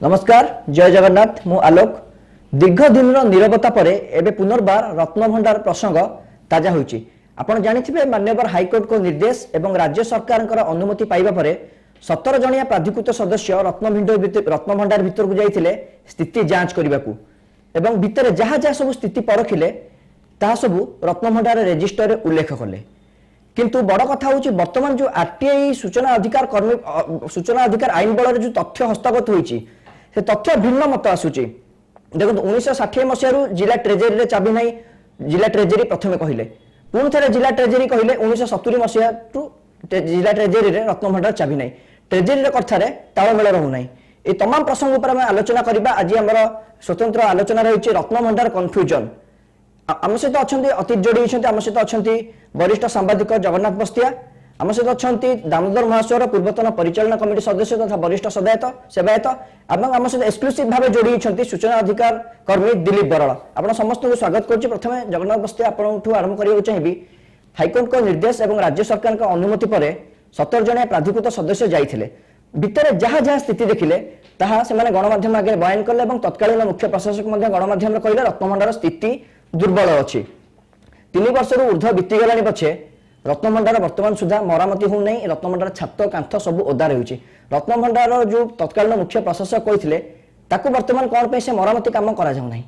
नमस्कार जय जगन्नाथ मु आलोक दीर्घ दिन नीरवता पर एबे पुनर्बार रत्नभंडार प्रसंग ताजा होइछि। आपण जानिथिबे माननीय हाईकोर्ट को निर्देश एवं राज्य सरकार अनुमति पाइबा पर 17 जणिया प्राधिकृत सदस्य रत्नभंडार भितर को जाइथिले स्थिति जांच करबाकू एवं भितर जहाँ जहाँ सब स्थिति परखिले ताहा सब रत्नभंडार रेजिस्टर रे उल्लेख कले। किंतु बड़ कथा होछि वर्तमान जो आरटीआई सूचना अधिकार आईन बल जो तथ्य हस्तगत होइछि से तथ्य भिन्न मत आसुछि। देखो 1960 मसीह जिला ट्रेजरी रे चाबी नहीं, जिला ट्रेजरी प्रथमे कहले, पुणी थे जिला ट्रेजरी कहले 1970 मसीह जिला ट्रेजरी रे रत्नभंडार चाबी नहीं, ट्रेजरी रे कथा रे तालमेल रहू नहीं। ए तमाम प्रसंग पर आलोचना करबा। आज हमर स्वतंत्र आलोचना रही रत्नभंडार कन्फ्यूजन। आम सहित अच्छा अति जोड़ी आम सहित अच्छा वरिष्ठ सांबादिक जगन्नाथ बस्तिया, आम सहित अच्छा दामोदर महासर पूर्वतन परिचालना कमिटी सदस्य तथा वरिष्ठ सेवायत आम सहित एक्सक्लूसिव भाव जोड़ी सूचना अधिकार कर्मी दिलीप बरल। आप समस्त को स्वागत करुच्ची। प्रथम जगन्नाथ बस्तिया आपठू आरंभ करने चाहिए। हाईकोर्ट को निर्देश और राज्य सरकार अनुमति पर 17 जन प्राधिकृत सदस्य जाइए भितर जहाँ जहाँ स्थिति देखिले ताहा से गणमाध्यम आगे बयान कले और तत्कालीन मुख्य प्रशासक गणमाध्यम कहले रत्नभंडार स्थिति दुर्बल अच्छी। 3 वर्ष ऊर्ध्व बीतीगला पछे रत्नभंडार वर्तमान सुधा मरामती हो नहीं। रत्नभंडार छात कांथ सब ओदा रही। रत्नभंडार जो तत्कालीन मुख्य प्रशासक कहते ताकू वर्तमान कौन पे से मरामती काम करा जाऊ नहीं।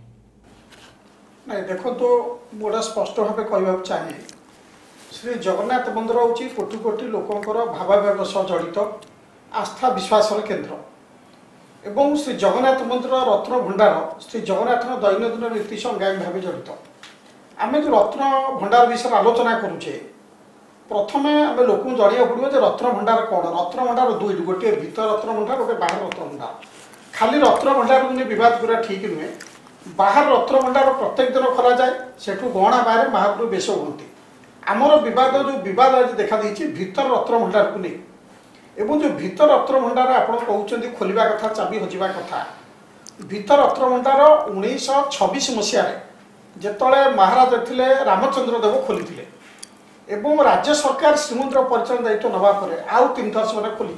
देखो तो गोटा स्पष्ट भाव कहवाक चाहिए श्री जगन्नाथ मंदिर हूँ कोटि कोटि लोकंर भावावेग सह जड़ित आस्था विश्वास केन्द्र एवं श्री जगन्नाथ मंदिर रत्नभंडार श्री जगन्नाथ दैनंदिन नीति संज्ञान भाव जड़ित। आम जो रत्नभंडार विषय आलोचना करुचे प्रथमे आम लोक जड़िया पड़ो जे रत्नभंडार कौन। रत्नभंडार दुईट, गोटे भीतर रत्नभंडार गोटे बाहर रत्नभंडार। खाली रत्नभंडार को बद पूरा ठीक नुहे। बाहर रत्नभंडार प्रत्येक दिन खोल जाए, सेठू गहना बाहर महाप्रभु बेश हुंती। आमर बद जो बद आज देखा भीतर रत्नभंडार को नहीं एवं जो भीतर रत्नभंडार आप कहते खोलवा कथा चाबी हजिबा कथा। भीतर रत्नभंडार 1926 मसीह जिते महाराज थे रामचंद्र देव खोली एवं राज्य सरकार श्रीमंदिर परिचालन दायित्व नवा आउ 3 थर से खोली।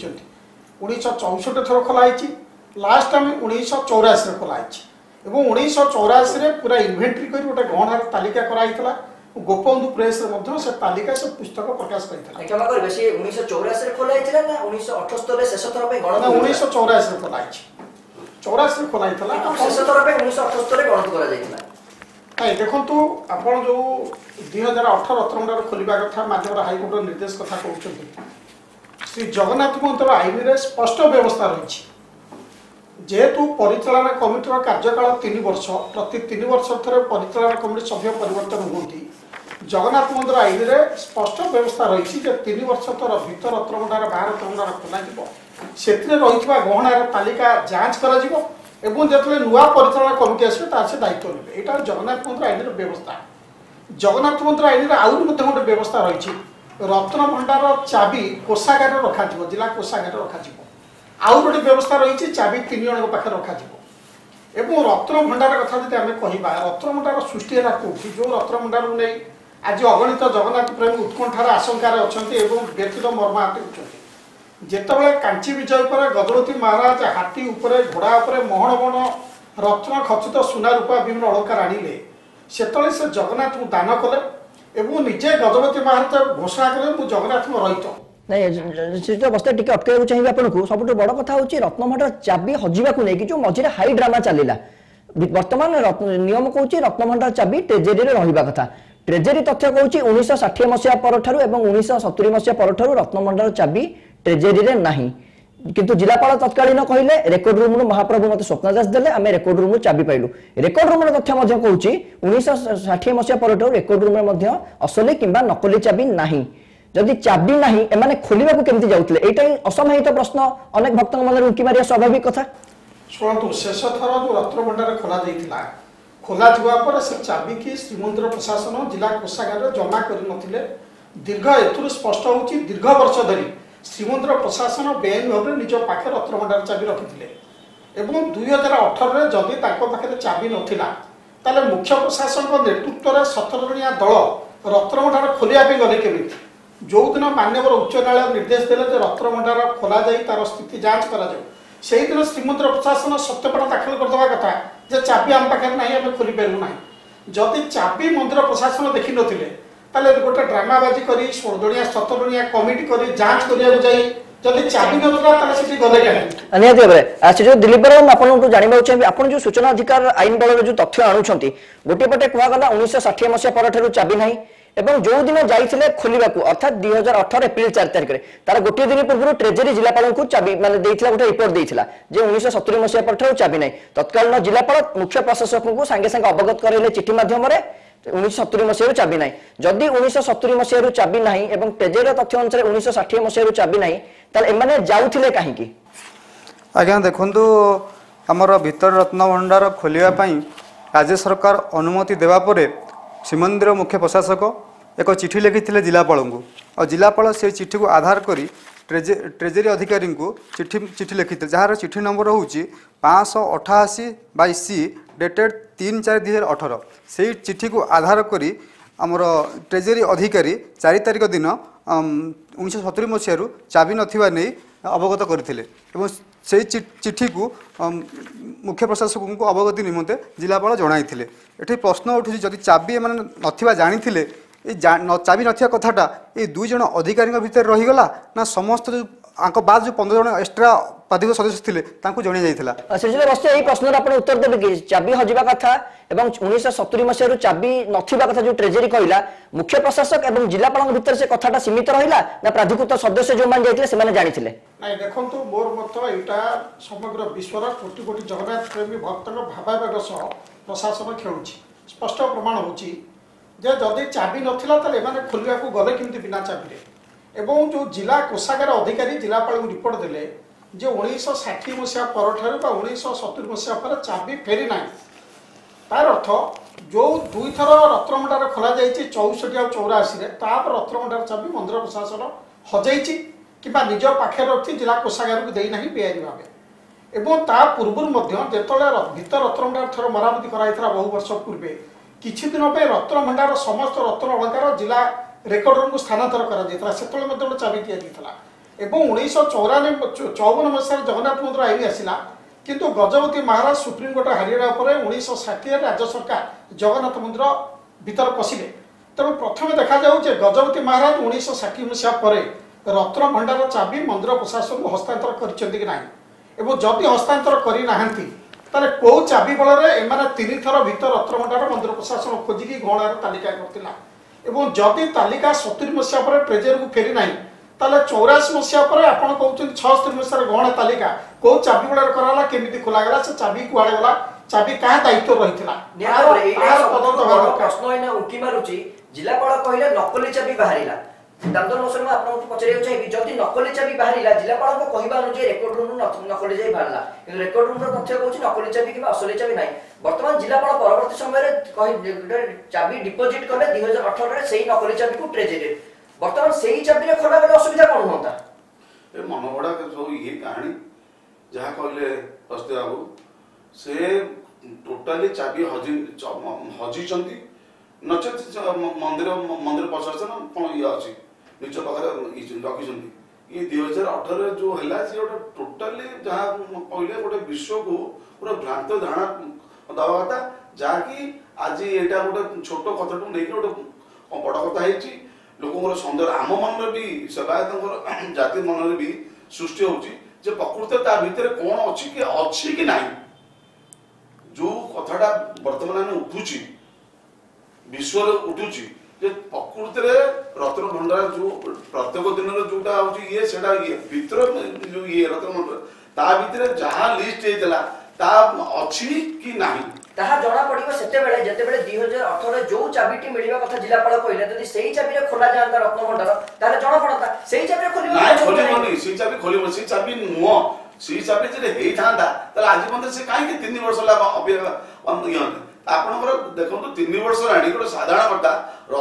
1964 थर खोलाई, लास्ट टाइम 1984 खोलाई एवं 1984 पूरा इन्वेंट्री कर गोटे गहनार तालिका कराइला। गोपबंधु प्रेस से तालिका से पुस्तक प्रकाश पाई। 1984 खोलाई ना 1978 शेष थर पे गणना 1984 खोलाई 84 खोलाई शेष थर पे 1978 गणना करा जायतिला। देखु आपड़ जो 2018 रत्नभंडार खोलवा कथा माध्यम हाईकोर्ट निर्देश कथा कहते श्री जगन्नाथ मंदिर आईन में स्पष्ट व्यवस्था रही। जेहेतु परिचालना कमिटर कार्यकाल 3 वर्ष, प्रति 3 वर्ष थे परिचालना कमिटी सभ्य परिवर्तन होती। जगन्नाथ मंदिर आईन में स्पष्ट व्यवस्था रही 3 वर्ष तर भीतर रत्नभंडार बाहर रत्नभंडार खोल से गहनार तालिका जांच कर जो नुआ परिचालना कमिटी आसवे दायित्व ने यहाँ जगन्नाथ मंदिर आईन व्यवस्था। जगन्नाथ मंदिर आईन आउरी गोटे व्यवस्था रही रत्नभंडार चाबी कोषागार रखा जिला कोषागार रखा आउ गोटे व्यवस्था रही चाबी 3 जन पाखे रखा एवं रत्नभंडार कथा जी आम कह रत्नभंडार सृष्टि है कौटी जो रत्नभंडार को नहीं आज अगणित जगन्नाथ प्रेमी उत्कंठार आशंकार अच्छा व्यतीत मर्माहत होती। जितेबाला कांची विजय पर गजपति महाराज हाथी उपरे घोड़ा उपरे महण महण रत्न खचित सुना रूपा विभिन्न अलंकार आनिले से जगन्नाथ को दान कले एवं निजे गजपति महाराज घोषणा कले मु जगन्नाथ रहित नहीं। बस्ते टिके अटक चाहिए आपको सब बड़ कथा हूँ रत्नभंडार चाबी हजिबा को लेकिन जो मझे हाई ड्रामा चलला वर्तमान नियम कौच रत्नभंडार चाबी ट्रेजेरी रहा कथा। ट्रेजेरी तथ्य कौच 1960 मसीहा पर 1970 मसीहा पर रत्नभंडार चाबी ट्रेजेरी रे नाही। किंतु जिलापाल तत्कालीन कहले रेकर्ड रूम महाप्रभु मत स्वप्न दास देले आम रेकर्ड रूम चाबी पाइलु। रेकर्ड रूम तथ्य कौच 1960 मसीहा पर रेकर्ड रूम असली किंबा नकली चाबी नाही। जदि चाबी नाही एमाने खोलिबा को केमति जाउतले एटा असमाहित प्रश्न अनेक भक्त मन रुकी मारिया स्वाभाविक कथा। शुणु शेष थर जो रत्नभंडार खोला जाइतिला खोला जुआ पर से चाबी की श्रीमंदिर प्रशासन जिला कोषागार जमा कर दीर्घ एथुर स्पष्ट होची दीर्घ वर्ष धरी श्रीमंदिर प्रशासन बेआईन भाव निज पाखे रत्नभंडार चाबी रखिथिले एवं 2018 जदि ताको पाखे चाबी नथिला ताले मुख्य प्रशासन नेतृत्व में 17 जणिया दल रत्नभंडार खोलिया पे गले केमिति जो दिन मान्यवर उच्च न्यायालय निर्देश देले रत्नभंडार खोल तार स्थिति जांच कर से दिन श्रीमंदिर प्रशासन सत्यपट दाखल करदेवा कथा जे चाबी आम पाखे ना आम खोली पारू ना जदि चाबी मंदिर प्रशासन देखी नथिले ताले गोटे ड्रामाबाजी करी 16 जणिया 17 जणिया कमिटी करी जांच करिया जाई जदि चाबी नथला ताले सेठी गले काहे निहाती भाव से जो दिलीप राव आपको जानवा चाहिए आप जो सूचना अधिकार आईन बल जो तथ्य आणुंट गोटे पटे कहगला 1960 मसीहा पर चाबी ना एवं जो दिन जाइए खोलने अर्थात 2018 एप्रिल 4 तारिख में तार गोटे दिन पूर्व ट्रेजेरी जिलापाल को चाबी माने गोटे रिपोर्ट देता जे 1970 मसीहा पर चाबी ना तत्कालीन जिलापाल मुख्य प्रशासक को सांगे सांगे अवगत कराइले चिठी माध्यम 1970 मसीह चाबी ना जदि 1970 मसीह चाबी ना और ट्रेजेरी तथ्य अनुसार 1960 मसीह चाबी ना एमाने जाउथिले काहींकी आज्ञा देखु आमर भीतर रत्न भंडार खोलिया राज्य सरकार अनुमति देवा परे श्रीमंदिर मुख्य प्रशासक एक चिठी लिखी जिलापाल को और जिलापाल से चिठी को आधार करी ट्रेजेरी अधिकारी को चिठी लिखी जार चिठी नंबर हूँ 588/C डेटेड 3/4/2018 से चिठी को आधार करी आमर ट्रेजेरी अधिकारी 4 तारिख दिन 1970 मसीह चाबी नथिबा नहीं अवगत करथिले एवं से चिठी को मुख्य प्रशासक को अवगति निमंते जिलापाल जणाइथिले एठी प्रश्न उठुछि जदि चाबी माने नथिबा जानिथिले चाबी नथिया कथाटा ये 2 जण अधिकारी भितर रहीगला ना समस्त जो आंक बाद जो 15 जण एक्स्ट्रा पाधिक सदस्य थिले तांको जणि जाइथिला सिलसिला बस्ते एही प्रश्नर आपण उत्तर देबे कि चाबी हजिबा कथा एवं 1970 मसीह चाबी नथिबा कथा जो ट्रेजेरी कहला मुख्य प्रशासक एवं जिलापाल भीतर से कथाटा सीमित रहिला ना प्राधिकृत सदस्य जो मान जाइथिले से माने जानिथिले नहीं देखो मोर मत एटा समग्र विश्वर कोटि कोटि जगन्नाथ प्रेमी भक्तर भावावेग सह प्रशासन खेलुछि स्पष्ट प्रमाण होछि जे जदि चाबी नथिला ताले माने खोलिया को गले किंतु बिना चाबी रे एवं जो जिला कोषागार अधिकारी जिलापाल को रिपोर्ट देले जे 1960 मसीहा पर 1970 मसीहा पर चाबी फेरी ना तार अर्थ जो 2 थर रत्नभंडार खोला जाइए 64 और 84 तापर रत्नभंडार चाबी मंदिर प्रशासन हजाई कि निज पाखे रखी जिला कोषागार को देना बेआईन भाव एवं ता पूर्व जिते भीतर रत्नभंडार थर मरामती कराई बहु वर्ष पूर्वे किछि दिन पे रत्नभंडार समस्त रत्न अलंकार जिला रेकर्ड रूम को स्थानांतर करा से गोटे चाबी दिया एवं 1954 मसीह जगन्नाथ मंदिर आईन आसला किंतु गजपति महाराज सुप्रीम कोर्ट हारिया पर 1960 राज्य सरकार जगन्नाथ मंदिर भीतर पशिले तेणु प्रथम देखा जाऊे गजपति महाराज 1960 मसीहा पर रत्न भंडार चाबी मंदिर प्रशासन को हस्तांतर कर जदि हस्तांतर करना ताले कौ चाबी बल एम 3 थर भीतर रत्न भंडार मंदिर प्रशासन खोजिकी गहणार तालिका करथिला एवं जदि तालिका 70 मसीहा पर ट्रेजर को फेरी ना ताले 84 मसीहा पर आपण कहउछन 76 मसीहा गहण तालिका कौ चाबी बल कराला केमिति खोलागला से चाबी कुआडे गला चाबी का दायित्व रहिथिला प्रश्न एना उकी मारुची जिलापाल कहिले नकली चाबी बाहरिला दामोदर मौसम में आपको पचारे चाहिए जदि नकली चाबी बाहरिला जिलापाल को कहबा अनुसार रेकॉर्ड रूम नकली चाबी बाहरला कि रेकॉर्ड रूम रो तथ्य कहउची नकली चाबी कि असली चाबी नाही वर्तमान जिलापाल परवर्ती समय रे कहि चाबी डिपॉजिट करले 2018 रे सेही नकली चाबी को ट्रेजेरी वर्तमान सेही चाबी रे खोला गले असुविधा कोन होता ए मनोबड़ा के जो ये कहानी जहा कहले हस्ते बाबू से टोटली चाबी हजी चंती नचेत मंदिर प्रशासन कोन ये अछि निज पाखरे रखी ये 2018 जो है सी गोटे टोटाली जहाँ कहले गोटे विश्व को पूरा भ्रांत धारणा दवा कथा जहाँकि आज यहाँ गोटे छोट कथा नहीं गोटे बड़ कथा लोक सन्देह आम मन भी सेवायत जाति मन भी सृष्टि होची प्रकृत ता भितर कौन अच्छी कि ना जो कथाटा बर्तमान उठुची विश्व उठुची प्रकृत रत्न भंडार जो प्रत्येक दिन जोटा ये भितर जो ये रत्न भंडार ता भितर जहाँ लिस्ट होता ता अच्छी कि नाही ताहा जणा पड़िबो सेते बेले जते बेले 2018 जो चाबीटी मिलिबा कथा जिलापाल कहले जदि सेही चाबी रे खोला जानता रत्न भंडार ताले जणा पड़ता सेही चाबी रे खोलिबो नाही खोलिबोनी सेही चाबी खोलिबो सेही चाबी नुओ सेही चाबी जे हेई थांदा ताले आज मंदिर से काहे कि 3 वर्ष ला अभिया आपनकर देखंतु 3 वर्ष राणी गोटे साधारण कथा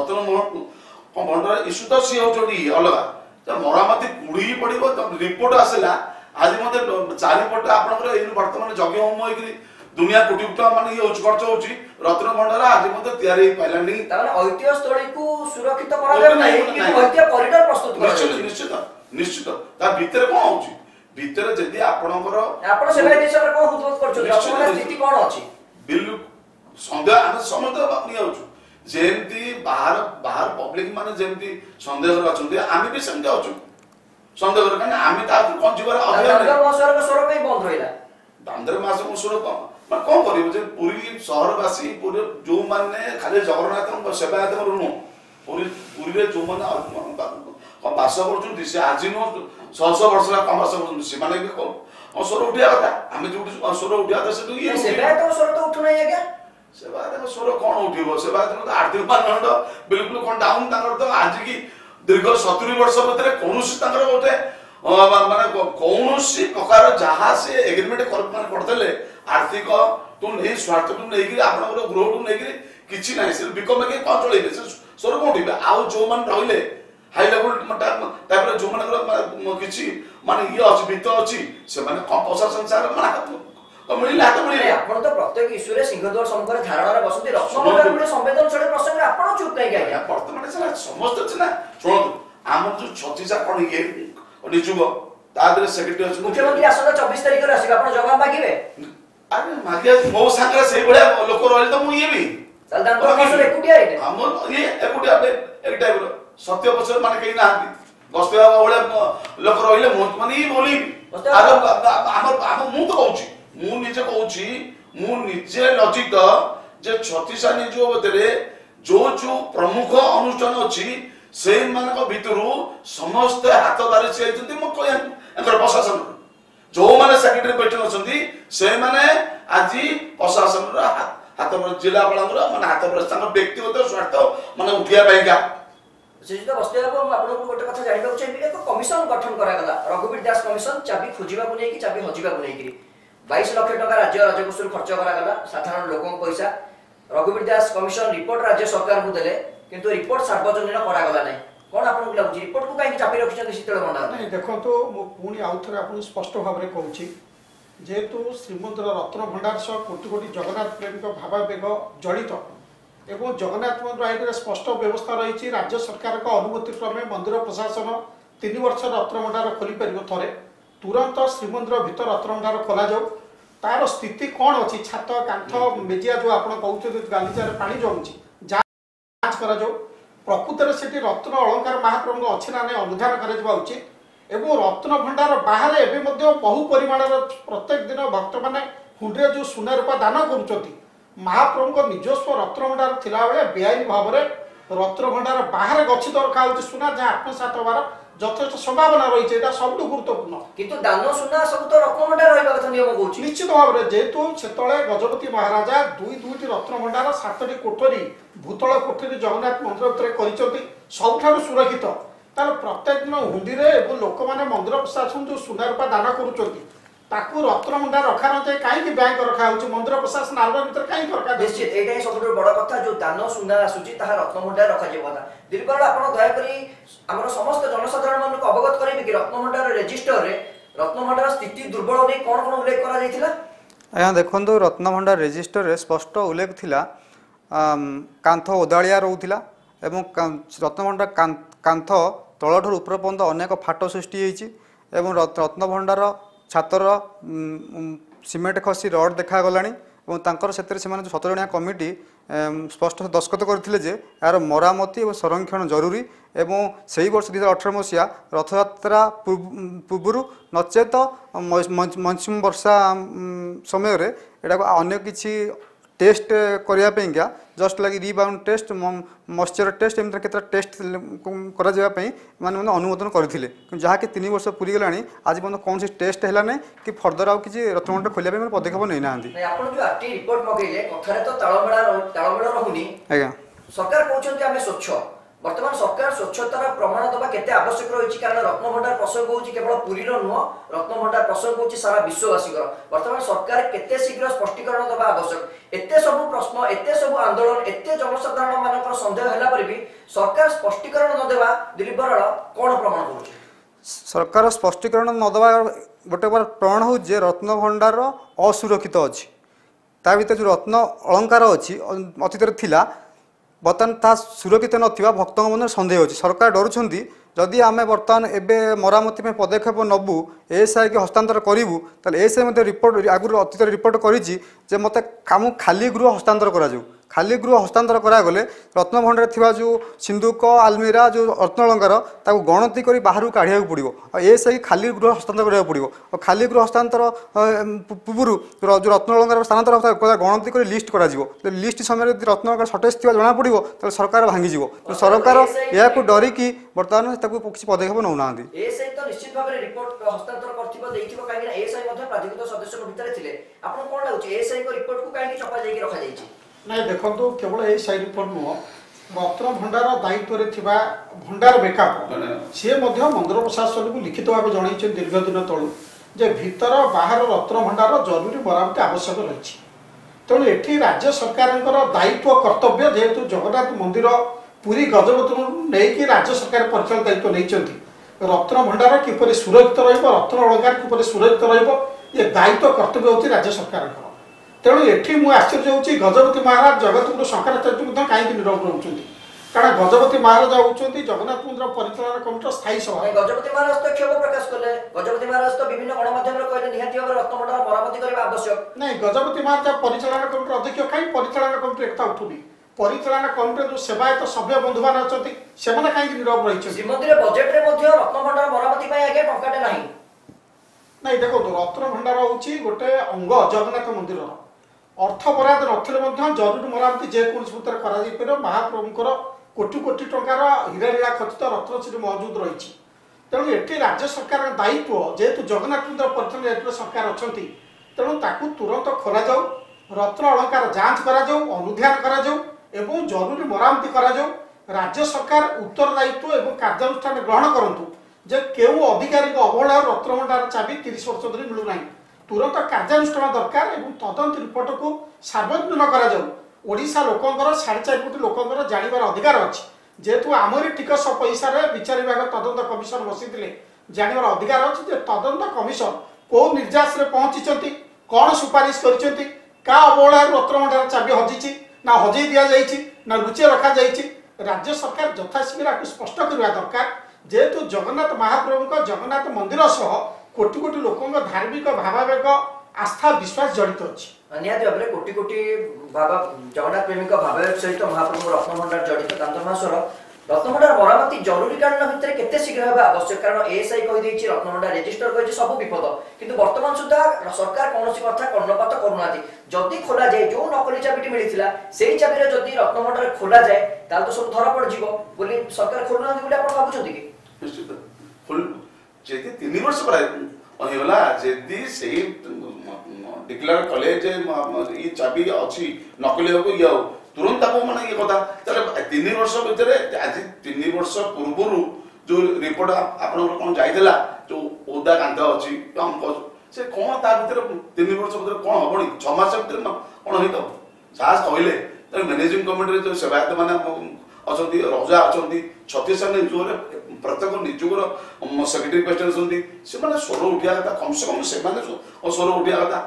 रत्न भंडार इशू तो सी होचोडी अलगा मरामती कुड़ी पड़िबो रिपोर्ट आसला आज मते चारिपट आपनकर एनु वर्तमान जगे होम होइकरी दुनिया कोटी कोटी माने ये खर्च होची रत्न भंडार आज मते तयारी पाइलानी ताने ऐतिह्य स्थली को सुरक्षित करा गय नै कि ऐतिह्य कॉरिडोर प्रस्तुत करा निश्चित निश्चित निश्चित ता भीतर कोन होची ଭିତରେ ଯଦି ଆପଣଙ୍କର ଆପଣ ସେବାୟତ ହିସାବରେ କଣ ହୃଦବୋଧ କରୁଛନ୍ତି ରତ୍ନଭଣ୍ଡାର ସ୍ଥିତି କଣ ଅଛି ବିଲ୍ ସନ୍ଦେହ ଆମେ ସମସ୍ତେ ନିଆଉଛୁ ଯେମିତି ବାହାର ବାହାର ପବ୍ଲିକ ମାନେ ଯେମିତି ସନ୍ଦେହରେ ଅଛନ୍ତି ଆମେ ବି ସେମିତି ଅଛୁ ସନ୍ଦେହରେ କାହିଁକି ଆମେ ତା କଞ୍ଜିବାର ଦାମୋଦର ମହାଶୟଙ୍କ ସ୍ୱର ପାଇଁ ବନ୍ଦ ରହିଲା ଦାମୋଦର ମାସ ସ୍ୱର କଣ କରିବୁ ଯେ ପୁରୀ ସହରବାସୀ ପୁରୀ ଯୋଉମାନେ ଖାଲି ଜଗନ୍ନାଥଙ୍କ ସେବାୟତଙ୍କର ନୁହଁ ପୁରୀରେ ଯୋଉମାନେ ବାସ କରୁଛନ୍ତି ସେ ଆଜି ନୁହଁ 600 ବର୍ଷ ହେଲା ବାସ କରୁଛନ୍ତି ସେମାନେ ବି ସ୍ୱର ଉଠିବା କଥା ଆମେ ଯୋଉଠି ସ୍ୱର ଉଠିବା କଥା ସେଠୁ ସେବାୟତଙ୍କ ସ୍ୱର ତ ଉଠୁନାହିଁ ଆଜ୍ଞା ସେବାୟତଙ୍କ ସ୍ୱର କଣ ଉଠିବ ସେବାୟତଙ୍କ ଆର୍ଥିକ ମାନଦଣ୍ଡ ବିଲକୁଲ କଣ ଡାଉନ ତାଙ୍କର ତ ଆଜିକି ଦୀର୍ଘ 70 ବର୍ଷ ଭିତରେ କୌଣସି ତାଙ୍କର ଗୋଟେ ମାନେ କୌଣସି ପ୍ରକାର ଯାହା ସେ ଏଗ୍ରିମେଣ୍ଟ କରିଦେଲେ ଆର୍ଥିକ ଟୁ ନେଇ ସ୍ୱାର୍ଥ ଟୁ ନେଇକି ଆପଣଙ୍କର ଗୃହଠୁ ନେଇକି କିଛି ନାହିଁ ସେ ବିକମ କି କଣ ଚଳେଇବେ ସେ ସ୍ୱର କଣ ଉଠିବେ ଆଉ ଯୋଉମାନେ ରହିଲେ ହାଇ ଲେଭେଲ ତାପରେ ଯୋଉମାନଙ୍କର କିଛି ମାନେ ଇଏ ଅଛି ଭିତ ଅଛି ସେମାନେ କଣ ପ୍ରଶାସନ ସାର ମିଳିଲେ ହାତ ମିଳିଲେ ଆପଣ ତ ପ୍ରତ୍ୟେକ ଇସ୍ୟୁରେ ସିଂହଦ୍ୱାର ସମ୍ମୁଖରେ ଧାରଣାରେ ବସନ୍ତି ରତ୍ନଭଣ୍ଡାର ଗୋଟେ ସମ୍ବେଦନଶୀଳ ପ୍ରସଙ୍ଗରେ ଆପଣ ଚୁପ୍ କାହିଁକି ଆଜ୍ଞା ବର୍ତ୍ତମାନ ସେଟା ସମସ୍ତେ ଅଛି ନା ଶୁଣନ୍ତୁ ଆମର ଯୋଉ ଛତିଶା କଣ ଇଏ ନିଯୁଗ ତା ଦେହରେ ସେକ୍ରେଟାରୀ ଅଛି ମୁଖ୍ୟମନ୍ତ୍ରୀ ଆସନ୍ତା 24 ତାରିଖରେ ଆସିବେ ଆପଣ ଜବାବ ମାଗିବେ ଆରେ ମାଗିଆ ମୋ ସାଙ୍ଗରେ ସେଇଭଳିଆ ଲୋକ ରହିଲେ ତ ମୁଁ ଇଏ ବି ତାହେଲେ ଦାମୋଦର ମହାଶୟ ଏକୁଟିଆ ଏଇଠି ଆମର ଇଏ ଏକୁଟିଆ ଏକ ଟାଇପର ସତ୍ୟ ପଛରେ ମାନେ କେହି ନାହାନ୍ତି ବସ୍ତେ ବାବା ଭଳିଆ ଲୋକ ରହିଲେ ମାନେ ଇଏ ବୋଲିବି ଆମର ମୁଁ ତ କହୁଛି ମୁଁ ନିଜେ ଲଜ୍ଜିତ ଯେ ଛତିଶା ନିଯୁଗ ଭିତରେ ଯୋଉ ପ୍ରମୁଖ ଅନୁଷ୍ଠାନ ଅଛି ସେଇମାନଙ୍କ ଭିତରୁ ସମସ୍ତେ ହାତ ବାରି ଯାଇଛନ୍ତି ମୁଁ କହିବା ପ୍ରଶାସନ ଯୋଉମାନେ ସେକ୍ରେଟାରୀ ବୈଠକ ଅଛନ୍ତି ସେମାନେ ଆଜି ପ୍ରଶାସନର ହାତ ଜିଲ୍ଲାପାଳଙ୍କର ମାନେ ହାତ ତାଙ୍କ ବ୍ୟକ୍ତିଗତ ସ୍ୱାର୍ଥ ମାନେ ଉଠିବା ପାଇଁକା ଶ୍ରୀଯୁକ୍ତ ବସ୍ତେ ବାବୁ ମୁଁ ଆପଣଙ୍କୁ ଗୋଟେ କଥା ଜାଣିବାକୁ ଚାହିଁବି ଏକ କମିଶନ ଗଠନ କରାଗଲା ରଘୁବୀର ଦାସ କମିଶନ ଚାବି ଖୋଜିବାକୁ ନେଇକି ଚାବି ହଜିବାକୁ ନେଇକି 22 ଲକ୍ଷ ଟଙ୍କା ରାଜ୍ୟ ରାଜକୋଷରୁ ଖର୍ଚ୍ଚ କରାଗଲା ସାଧାରଣ ଲୋକଙ୍କ ପଇସା ରଘୁବୀର ଦାସ କମିଶନ ରିପୋର୍ଟ ରାଜ୍ୟ ସରକାରଙ୍କୁ ଦେଲେ କିନ୍ତୁ ରିପୋର୍ଟ ସାର୍ବଜନୀନ କରାଗଲା ନାହିଁ କଣ ଆପଣଙ୍କୁ ଲାଗୁଛି ରିପୋର୍ଟକୁ କାହିଁକି ଚାପି ରଖିଛନ୍ତି ଶୀତଳ ଭଣ୍ଡାର ନାଇଁ ଦେଖନ୍ତୁ ମୁଁ ପୁଣି ଆଉ ଥରେ ଆପଣଙ୍କୁ ସ୍ପଷ୍ଟ ଭାବରେ କହୁଛି ଯେହେତୁ ଶ୍ରୀମନ୍ଦିର ରତ୍ନ ଭଣ୍ଡାର ସହ କୋଟି କୋଟି ଜଗନ୍ନାଥ ପ୍ରେମୀଙ୍କ ଭାବାବେଗ ଜଡ଼ିତ ଏବଂ ଜଗନ୍ନାଥ ମନ୍ଦିର ଆଇନରେ ସ୍ପଷ୍ଟ ବ୍ୟବସ୍ଥା ରହିଛି ରାଜ୍ୟ ସରକାରଙ୍କ ଅନୁମତି କ୍ରମେ ମନ୍ଦିର ପ୍ରଶାସନ 3 ବର୍ଷ ରତ୍ନ ଭଣ୍ଡାର ଖୋଲିପାରିବ ଥରେ ତୁରନ୍ତ ଶ୍ରୀମନ୍ଦିର ଭିତର ରତ୍ନ ଭଣ୍ଡାର ଖୋଲାଯାଉ ତାର ସ୍ଥିତି କ'ଣ ଅଛି ଛାତ କାନ୍ଥ ମେଜିଆ ଯେଉଁ ଆପଣ କହୁଛନ୍ତି ଗାଲିଚାରେ ପାଣି ଜମୁଛି ଯାଞ୍ଚ କରାଯାଉ ପ୍ରକୃତରେ ସେଠି ରତ୍ନ ଅଳଙ୍କାର ମହାପ୍ରଭୁଙ୍କ ଅଛି ନା ନାହିଁ ଅନୁଧ୍ୟାନ କରାଯିବା ଉଚିତ ଏବଂ ରତ୍ନ ଭଣ୍ଡାର ବାହାରେ ଏବେ ମଧ୍ୟ ବହୁ ପରିମାଣର ପ୍ରତ୍ୟେକ ଦିନ ଭକ୍ତମାନେ ହୁଣ୍ଡିରେ ଯେଉଁ ସୁନା ରୂପା ଦାନ କରୁଛନ୍ତି ମହାପ୍ରଭୁଙ୍କ ନିଜସ୍ୱ ରତ୍ନ ଭଣ୍ଡାର ଥିଲାବେଳେ ବେଆଇନ ଭାବରେ ରତ୍ନ ଭଣ୍ଡାର ବାହାରେ ଗଚ୍ଛିତ ରଖାଯାଉଛି ସୁନା ଯାହା ଆତ୍ମସାତ ହେବାର ଯଥେଷ୍ଟ ସମ୍ଭାବନା ରହିଛି ଏଇଟା ସବୁଠୁ ଗୁରୁତ୍ୱପୂର୍ଣ୍ଣ କିନ୍ତୁ ଦାନ ସୁନା ସବୁ ତ ରତ୍ନ ଭଣ୍ଡାର ରହିବା କଥା ନିୟମ କହୁଛି ନିଶ୍ଚିତ ଭାବରେ ଯେହେତୁ ସେତେବେଳେ ଗଜପତି ମହାରାଜା ଦୁଇଟି ରତ୍ନ ଭଣ୍ଡାର 7ଟି କୋଠରୀ ଭୂତଳ କୋଠରୀ ଜଗନ୍ନାଥ ମନ୍ଦିର ଭିତରେ କରିଛନ୍ତି ସବୁଠାରୁ ସୁରକ୍ଷିତ ତାହେଲେ ପ୍ରତ୍ୟେକ ଦିନ ହୁଣ୍ଡିରେ ଏବଂ ଲୋକମାନେ ମନ୍ଦିର ପ୍ରଶାସନ ଯେଉଁ ସୁନା ରୂପା ଦାନ କରୁଛନ୍ତି ତାକୁ ରତ୍ନ ଭଣ୍ଡାର ରଖା ନଯାଇ କାହିଁକି ବ୍ୟାଙ୍କ ରଖାଯାଉଛି ମନ୍ଦିର ପ୍ରଶାସନ ଆଲମାରୀ ଭିତରେ କାହିଁକି ରଖା ନିଶ୍ଚିତ ଏଇଟା ହିଁ ସବୁଠୁ ବଡ଼ କଥା ଯେଉଁ ଦାନ ସୁନା ଆସୁଛି ତାହା ରତ୍ନ ଭଣ୍ଡାର ରଖାଯିବ କଥା ଦୀର୍ଘକାଳ ଆପଣ ଦୟାକରି ଆମର ସମସ୍ତ ଜନସାଧାରଣ ମାନଙ୍କୁ ଅବଗତ କରିବେ କି ରତ୍ନ ଭଣ୍ଡାର ରେଜିଷ୍ଟରରେ ରତ୍ନ ଭଣ୍ଡାର ସ୍ଥିତି ଦୁର୍ବଳ ନେଇ କ'ଣ କ'ଣ ଉଲ୍ଲେଖ କରାଯାଇଥିଲା ଆଜ୍ଞା ଦେଖନ୍ତୁ ରତ୍ନ ଭଣ୍ଡାର ରେଜିଷ୍ଟରରେ ସ୍ପଷ୍ଟ ଉଲ୍ଲେଖ ଥିଲା କାନ୍ଥ ଓଦାଳିଆ ରହୁଥିଲା ଏବଂ ରତ୍ନ ଭଣ୍ଡାର କାନ୍ଥ ତଳଠାରୁ ଉପର ପର୍ଯ୍ୟନ୍ତ ଅନେକ ଫାଟ ସୃଷ୍ଟି ହୋଇଛି ଏବଂ ରତ୍ନ ଭଣ୍ଡାର ଛାତର ସିମେଣ୍ଟ ଖସି ରଡ଼ ଦେଖାଗଲାଣି ଏବଂ ତାଙ୍କର ସେଥିରେ ସେମାନେ ଯେଉଁ 17 ଜଣିଆ କମିଟି ସ୍ପଷ୍ଟ ଦସ୍ତଖତ କରିଥିଲେ ଯେ ଏହାର ମରାମତି ଏବଂ ସଂରକ୍ଷଣ ଜରୁରୀ ଏବଂ ସେହି ବର୍ଷ 2018 ମସିହା ରଥଯାତ୍ରା ପୂର୍ବରୁ ନଚେତ ମୌସୁମୀ ବର୍ଷା ସମୟରେ ଏଟାକୁ ଅନ୍ୟ କିଛି टेस्ट करने जस्ट लगे रिबाउंड टेस्ट मॉइस्चर टेस्ट एम केत टेस्ट करने मैंने अनुमोदन करते जहाँकि 3 वर्ष पूरी गला आज पर्यटन कौन सी टेस्ट है ना कि फर्दर आउ कि रत्नभंडार खोलिया पदक्षेप नहीं ना आज्ञा सरकार कहते आम स्वच्छ बर्तमान सरकार स्वच्छतार प्रमाण दबा केते आवश्यक रही कारण रत्नभंडार प्रसंग होची केवल पुरीर नुह रत्नभंडार प्रसंग होची सारा विश्ववासी बर्तमान सरकार केते शीघ्र स्पष्टीकरण दबा आवश्यक एते सब प्रश्न एते सब आंदोलन एते जनसाधारण मानकर संदेह हैला पर भी सरकार स्पष्टीकरण न देबा दिलीप बराड़ कोन प्रमाण होची सरकार स्पष्टीकरण न देबा गोटे बार प्रमाण हो जे रत्नभंडार असुरक्षित अछि ता भीतर जो रत्न अलंकार अछि अतीत थिला बर्तमान ता सुरक्षित नथिबा भक्तों मन सन्देह अछि सरकार डरुछंती जदि आमे बर्तमान एबे मरामती में पदक्षेप नबु एएसआई के हस्तांतर करिवु ताले एएसआई मते रिपोर्ट आगु अतीत रिपोर्ट करिछि जे मते काम खाली गृह हस्तांतर करा जाऊ खाली गृह हस्तांतर करागले रत्नभंडार थिबा जो सिंधुक आलमीरा जो रत्नलंकार ताकू गणति करी बाहर काढ़िया पड़ो एएसआई खाली गृह हस्तांतर करा पड़ो और खाली गृह हस्तांतर पूर्व जो रत्नलंकार स्थानांतर होता गणति कर लिस्ट करा लिस्ट समय रत्नलंकार सर्टेज थी जना पड़ो तो सरकार भांगी तो सरकार या डरिकी बर्तमान किसी पदक्षेप नौना एएसआई तो निश्चित भाव में रिपोर्ट हस्तांतर करथिबो देइथिबो काहे एएसआई मध्ये प्राधिकृत सदस्य भितर थिले आपन कोन लाउची एएसआई को रिपोर्ट को काहे छपा जाई रखा जाईची नहीं देखो केवल यही साइड रिपोर्ट नुह रत्न भंडार दायित्व भंडार बेकअप सी मंदिर प्रशासन को लिखित भाव जन दीर्घ दिन तलू जे भीतर बाहर रत्न भंडार जरूरी मरामती आवश्यक रही तेणु एठी राज्य सरकार दायित्व कर्तव्य जेहेतु जगन्नाथ मंदिर पूरी गजपति नहीं राज्य सरकार परिचालित दायित्व नहीं रत्न भंडार किपर सुरक्षित रत्न अलंकार किपर सुरक्षित ये दायित्व कर्तव्य होती राज्य सरकार तेणु एठी मु आश्चर्य होची गजपति महाराज जगतगुरु शंकराचार्य कहीं नीरव रोचुंती कारण गजपति महाराज होउचंती जगन्नाथ मंदिर परिचालन कमिटी स्थायी सभा गजपति महाराज तो क्षोभ प्रकाश कले गजपति महाराज तो विभिन्न गणमाध्यम रे कहले निहाती भाव रत्नभंडार मरामती करबा आवश्यक नहीं गजपति महाराज परिचालन कमिटी अध्यक्ष कहीं परिचालन कमिटी एकता उठुनी परिचालन कमिटी जो सेवायत सभ्य बंधु मान अछंती सेमाने कहीं नीरव रहिछ श्रीमंदिर बजेट रे मध्ये रत्नभंडार मरामती पय आगे टंकाटे नाही नहीं देखो रत्न भंडार होची गोटे अंग जगन्नाथ मंदिर अर्थ बराद नथिले जरूरी मरामती जेकोसी भितर कर महाप्रभुंर कोटी कोटी टंकार हीरा लीला खचित रत्न श्री मौजूद रही तेणु एटी राज्य सरकार दायित्व जेहेतु जगन्नाथ मंदिर परिचालन दायित्व सरकार अच्छा तेणु ताकू तुरंत खोल जाऊ रत्न अलंकार जांच करा अनुध्यान करा एवं जरूरी मरामती करा राज्य सरकार उत्तरदायित्व एवं कार्यानुष्ठान ग्रहण करंतु जे केउ अधिकारी अवहेला रत्नभंडार चाबी 30 वर्ष धरी मिलूना तुरंत कार्यानुष्ठान दरकार एवं तदंत रिपोर्ट को सार्वजनिक करा ओडिशा लोकंकर 4.5 कोटी लोकंकर जानिबार अधिकार अछि जेहेतु आमरी टिकस पैसा रे विचार विभाग तदंत कमिशन बसिथिले जानिबार अधिकार अछि जे तदंत कमिशन को निर्जास रे पहुंची कौन सुपारिश करिसेंती का अवहेला रत्नभंडार चाबी हजिछि ना हजई दिया जाइछि ना लुचे रखा जाइछि राज्य सरकार यथाशीघ्र स्पष्ट करवा दरकार जेहेतु जगन्नाथ महाप्रभु जगन्नाथ मंदिर सह कोटी कोटी लोकों धार्मिक भावावेग आस्था विश्वास जड़ित अच्छी निहाती भाव में कोटी कोटी जगन्नाथ प्रेमी भावावेग सहित महाप्रभु रत्नभंडार जड़ित दांतमासर रत्नभंडार मरामती जरूरीकालीन भितर केते शीघ्र होगा आवश्यक कारण एएसआई कहि देछि रत्नभंडार रजिस्टर कहि सब विपद किंतु वर्तमान सुधा सरकार कौन कथा कर्णपात करूनाती जदि खोला जाए जो नकली चाबिटी मिलिथिला सेही चाबी जदि रत्नभंडार खोला जाए ताल तो सब धरा पड़ जिवो बोली सरकार खोलुनाती बोली आपण भाबुछंती कि निश्चित खोल जेति 3 वर्ष प्राय अहिला जेदी सेही डिक्लेयर कले जे ये चाबी अछि नकली हो या तुरंत आपको माने ये कथा तले 3 वर्ष भीतर आज 3 वर्ष पूर्व जो रिपोर्ट आपन कोन जाइदेला जो ओदा कांत अछि हम से कोन ता भीतर 3 वर्ष भीतर कोन हबणी 6 मास भीतर कोन होइतो सास कहले त मैनेजिंग कमिटी रे जो सेवायत माने अछंती रजा अछंती छत्तीसगढ़ जोरे प्रत्येक निजुगर सेक्रेटरी प्रेसिडेंट अछंती से माने स्वर उठिया कथा कम से कम से माने स्वर उठिया कथा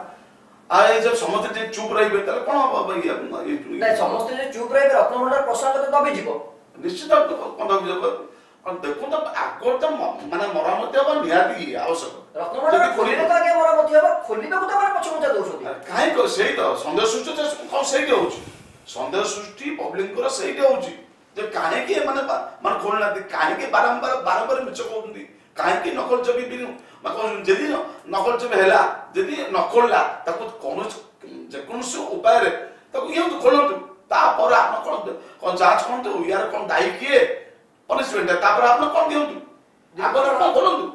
आए जब समस्त जे चुप रहिबे तले कोन हो ये नहीं समस्त जे चुप रहिबे रत्नभंडार प्रसाद तो दबी जिवो निश्चित कोन दबी जिवो और देखो तो आगो तो माने मरामती हो निहाती आवश्यक रत्नभंडार खोलिबे तो आगे मरामती हो खोलिबे को तो माने पछमुचा दोछथि काहे को सेही तो संदेह सृष्टि कोन सेही होउची संदेह सृष्टि पब्लिक को सेही होउची जे काहे के माने खोलना काहे के बारंबार मिछ कहउंदी काहे के नकल छवि बिनु जदि नकल छवि हैला जदि नखोलला ताको कोन जे कोन से उपाय रे ताको ये खोलंतु ता पर आपन कोन जांच कोन यार कोन दायी किए पनिशमेंट ता पर आपन कोन दियंतु आगो तो कोन खोलंतु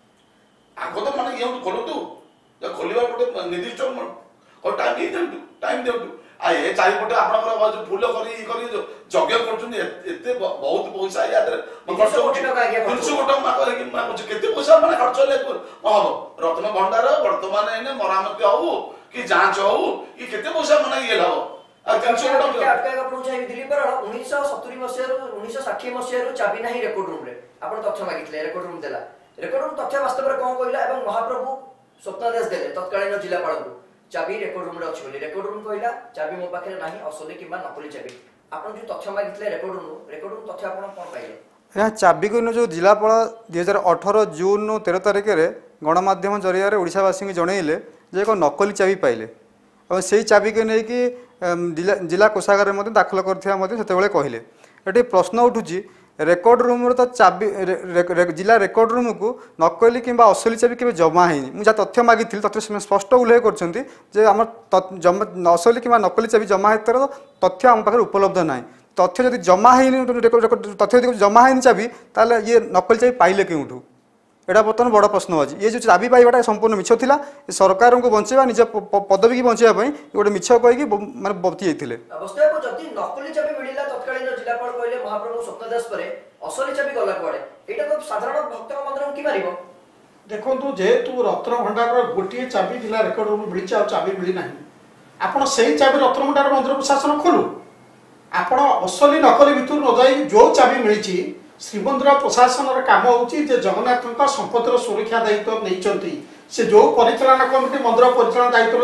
आगो तो माने ये खोलंतु जे खोलिबा पटे निर्दिष्ट को टाइम दियंतु आ ए चारिपटे आपनकर फूल करी यज्ञ करछुन एते बहुत पैसा याद खर्च कोटी टका आगे 300 कोटी मा करे कि मा केते पैसा माने खर्च ले हबो रत्न भंडार वर्तमान एने मरामती हो कि जांच हो कि केते पैसा माने ये लाओ आ 300 कोटी अटका आपण चाहिए दिल्ली पर 1970 मसिया 1960 मसिया चाबी नाही रेकॉर्ड रूम रे आपण तथ्य मागितले रेकॉर्ड रूम देला रेकॉर्ड रूम तथ्य वास्तव रे कोन कहला एवं महाप्रभु स्वप्नादेश देले तत्कालीन जिल्लापाल को चाबी रेकर्ड रूम रे अछि बोली रेकर्ड रूम कहला चाबी मो पाखे नाही असली किबा नकली चाबी आपण जो तथ्य मागितले रेकर्ड रूम तथ्य आपण कोन पाइले यहाँ चाबी को जो जिलापाल 2018 जून 13 तारिख में गणमाध्यम जरिया ओडावासी को जनइले जे एक नकली चाबी पाइले और से चाबी को लेकिन जिला कोषागार में दाखल करते कहले ये प्रश्न उठुची रेकर्ड रूम तो चाबी जिला रेकर्ड रूम को नकली कि असली चाबी के जमा है मुझे तथ्य मागी तथ्य स्पष्ट उल्लेख कर असली कि नकली चाबी जमा है तथ्य आम पाखे उपलब्ध ना तथ्य जब जमा है तथ्य जमा है चाबी ताले ये नकली चाबी पाइले क्यों एटा बर्तमान बड़ प्रश्न अच्छी ये जो चाबी पाइबाटा संपूर्ण मिछ थिला सरकार को बंचेबा निज पदवी की बंचेबा गोटे मिछ कहीकि माने बती जाइथिले अवस्था को जति नकली चाबी मिलिला तत्कालीन जिलापाल कहले महाप्रभु स्वप्नदास परे असली चाबी गला कुआडे एटा तो साधारण भक्त मंदिर की मारिबो देखो जेहेतु रत्न भंडार गोटे चाबी जिला रेकर्ड रूम मिली चाबी मिली ना आपण से चाबी रत्न भंडार मंदिर प्रशासन खोलु आपण असली नकली भितर न जाई जो चाबी मिली श्रीमंदिर प्रशासन काम होची जगन्नाथ संपत्तिर सुरक्षा दायित्व नहीं से जो परिचालना कमिटी मंदिर परिचालन दायित्व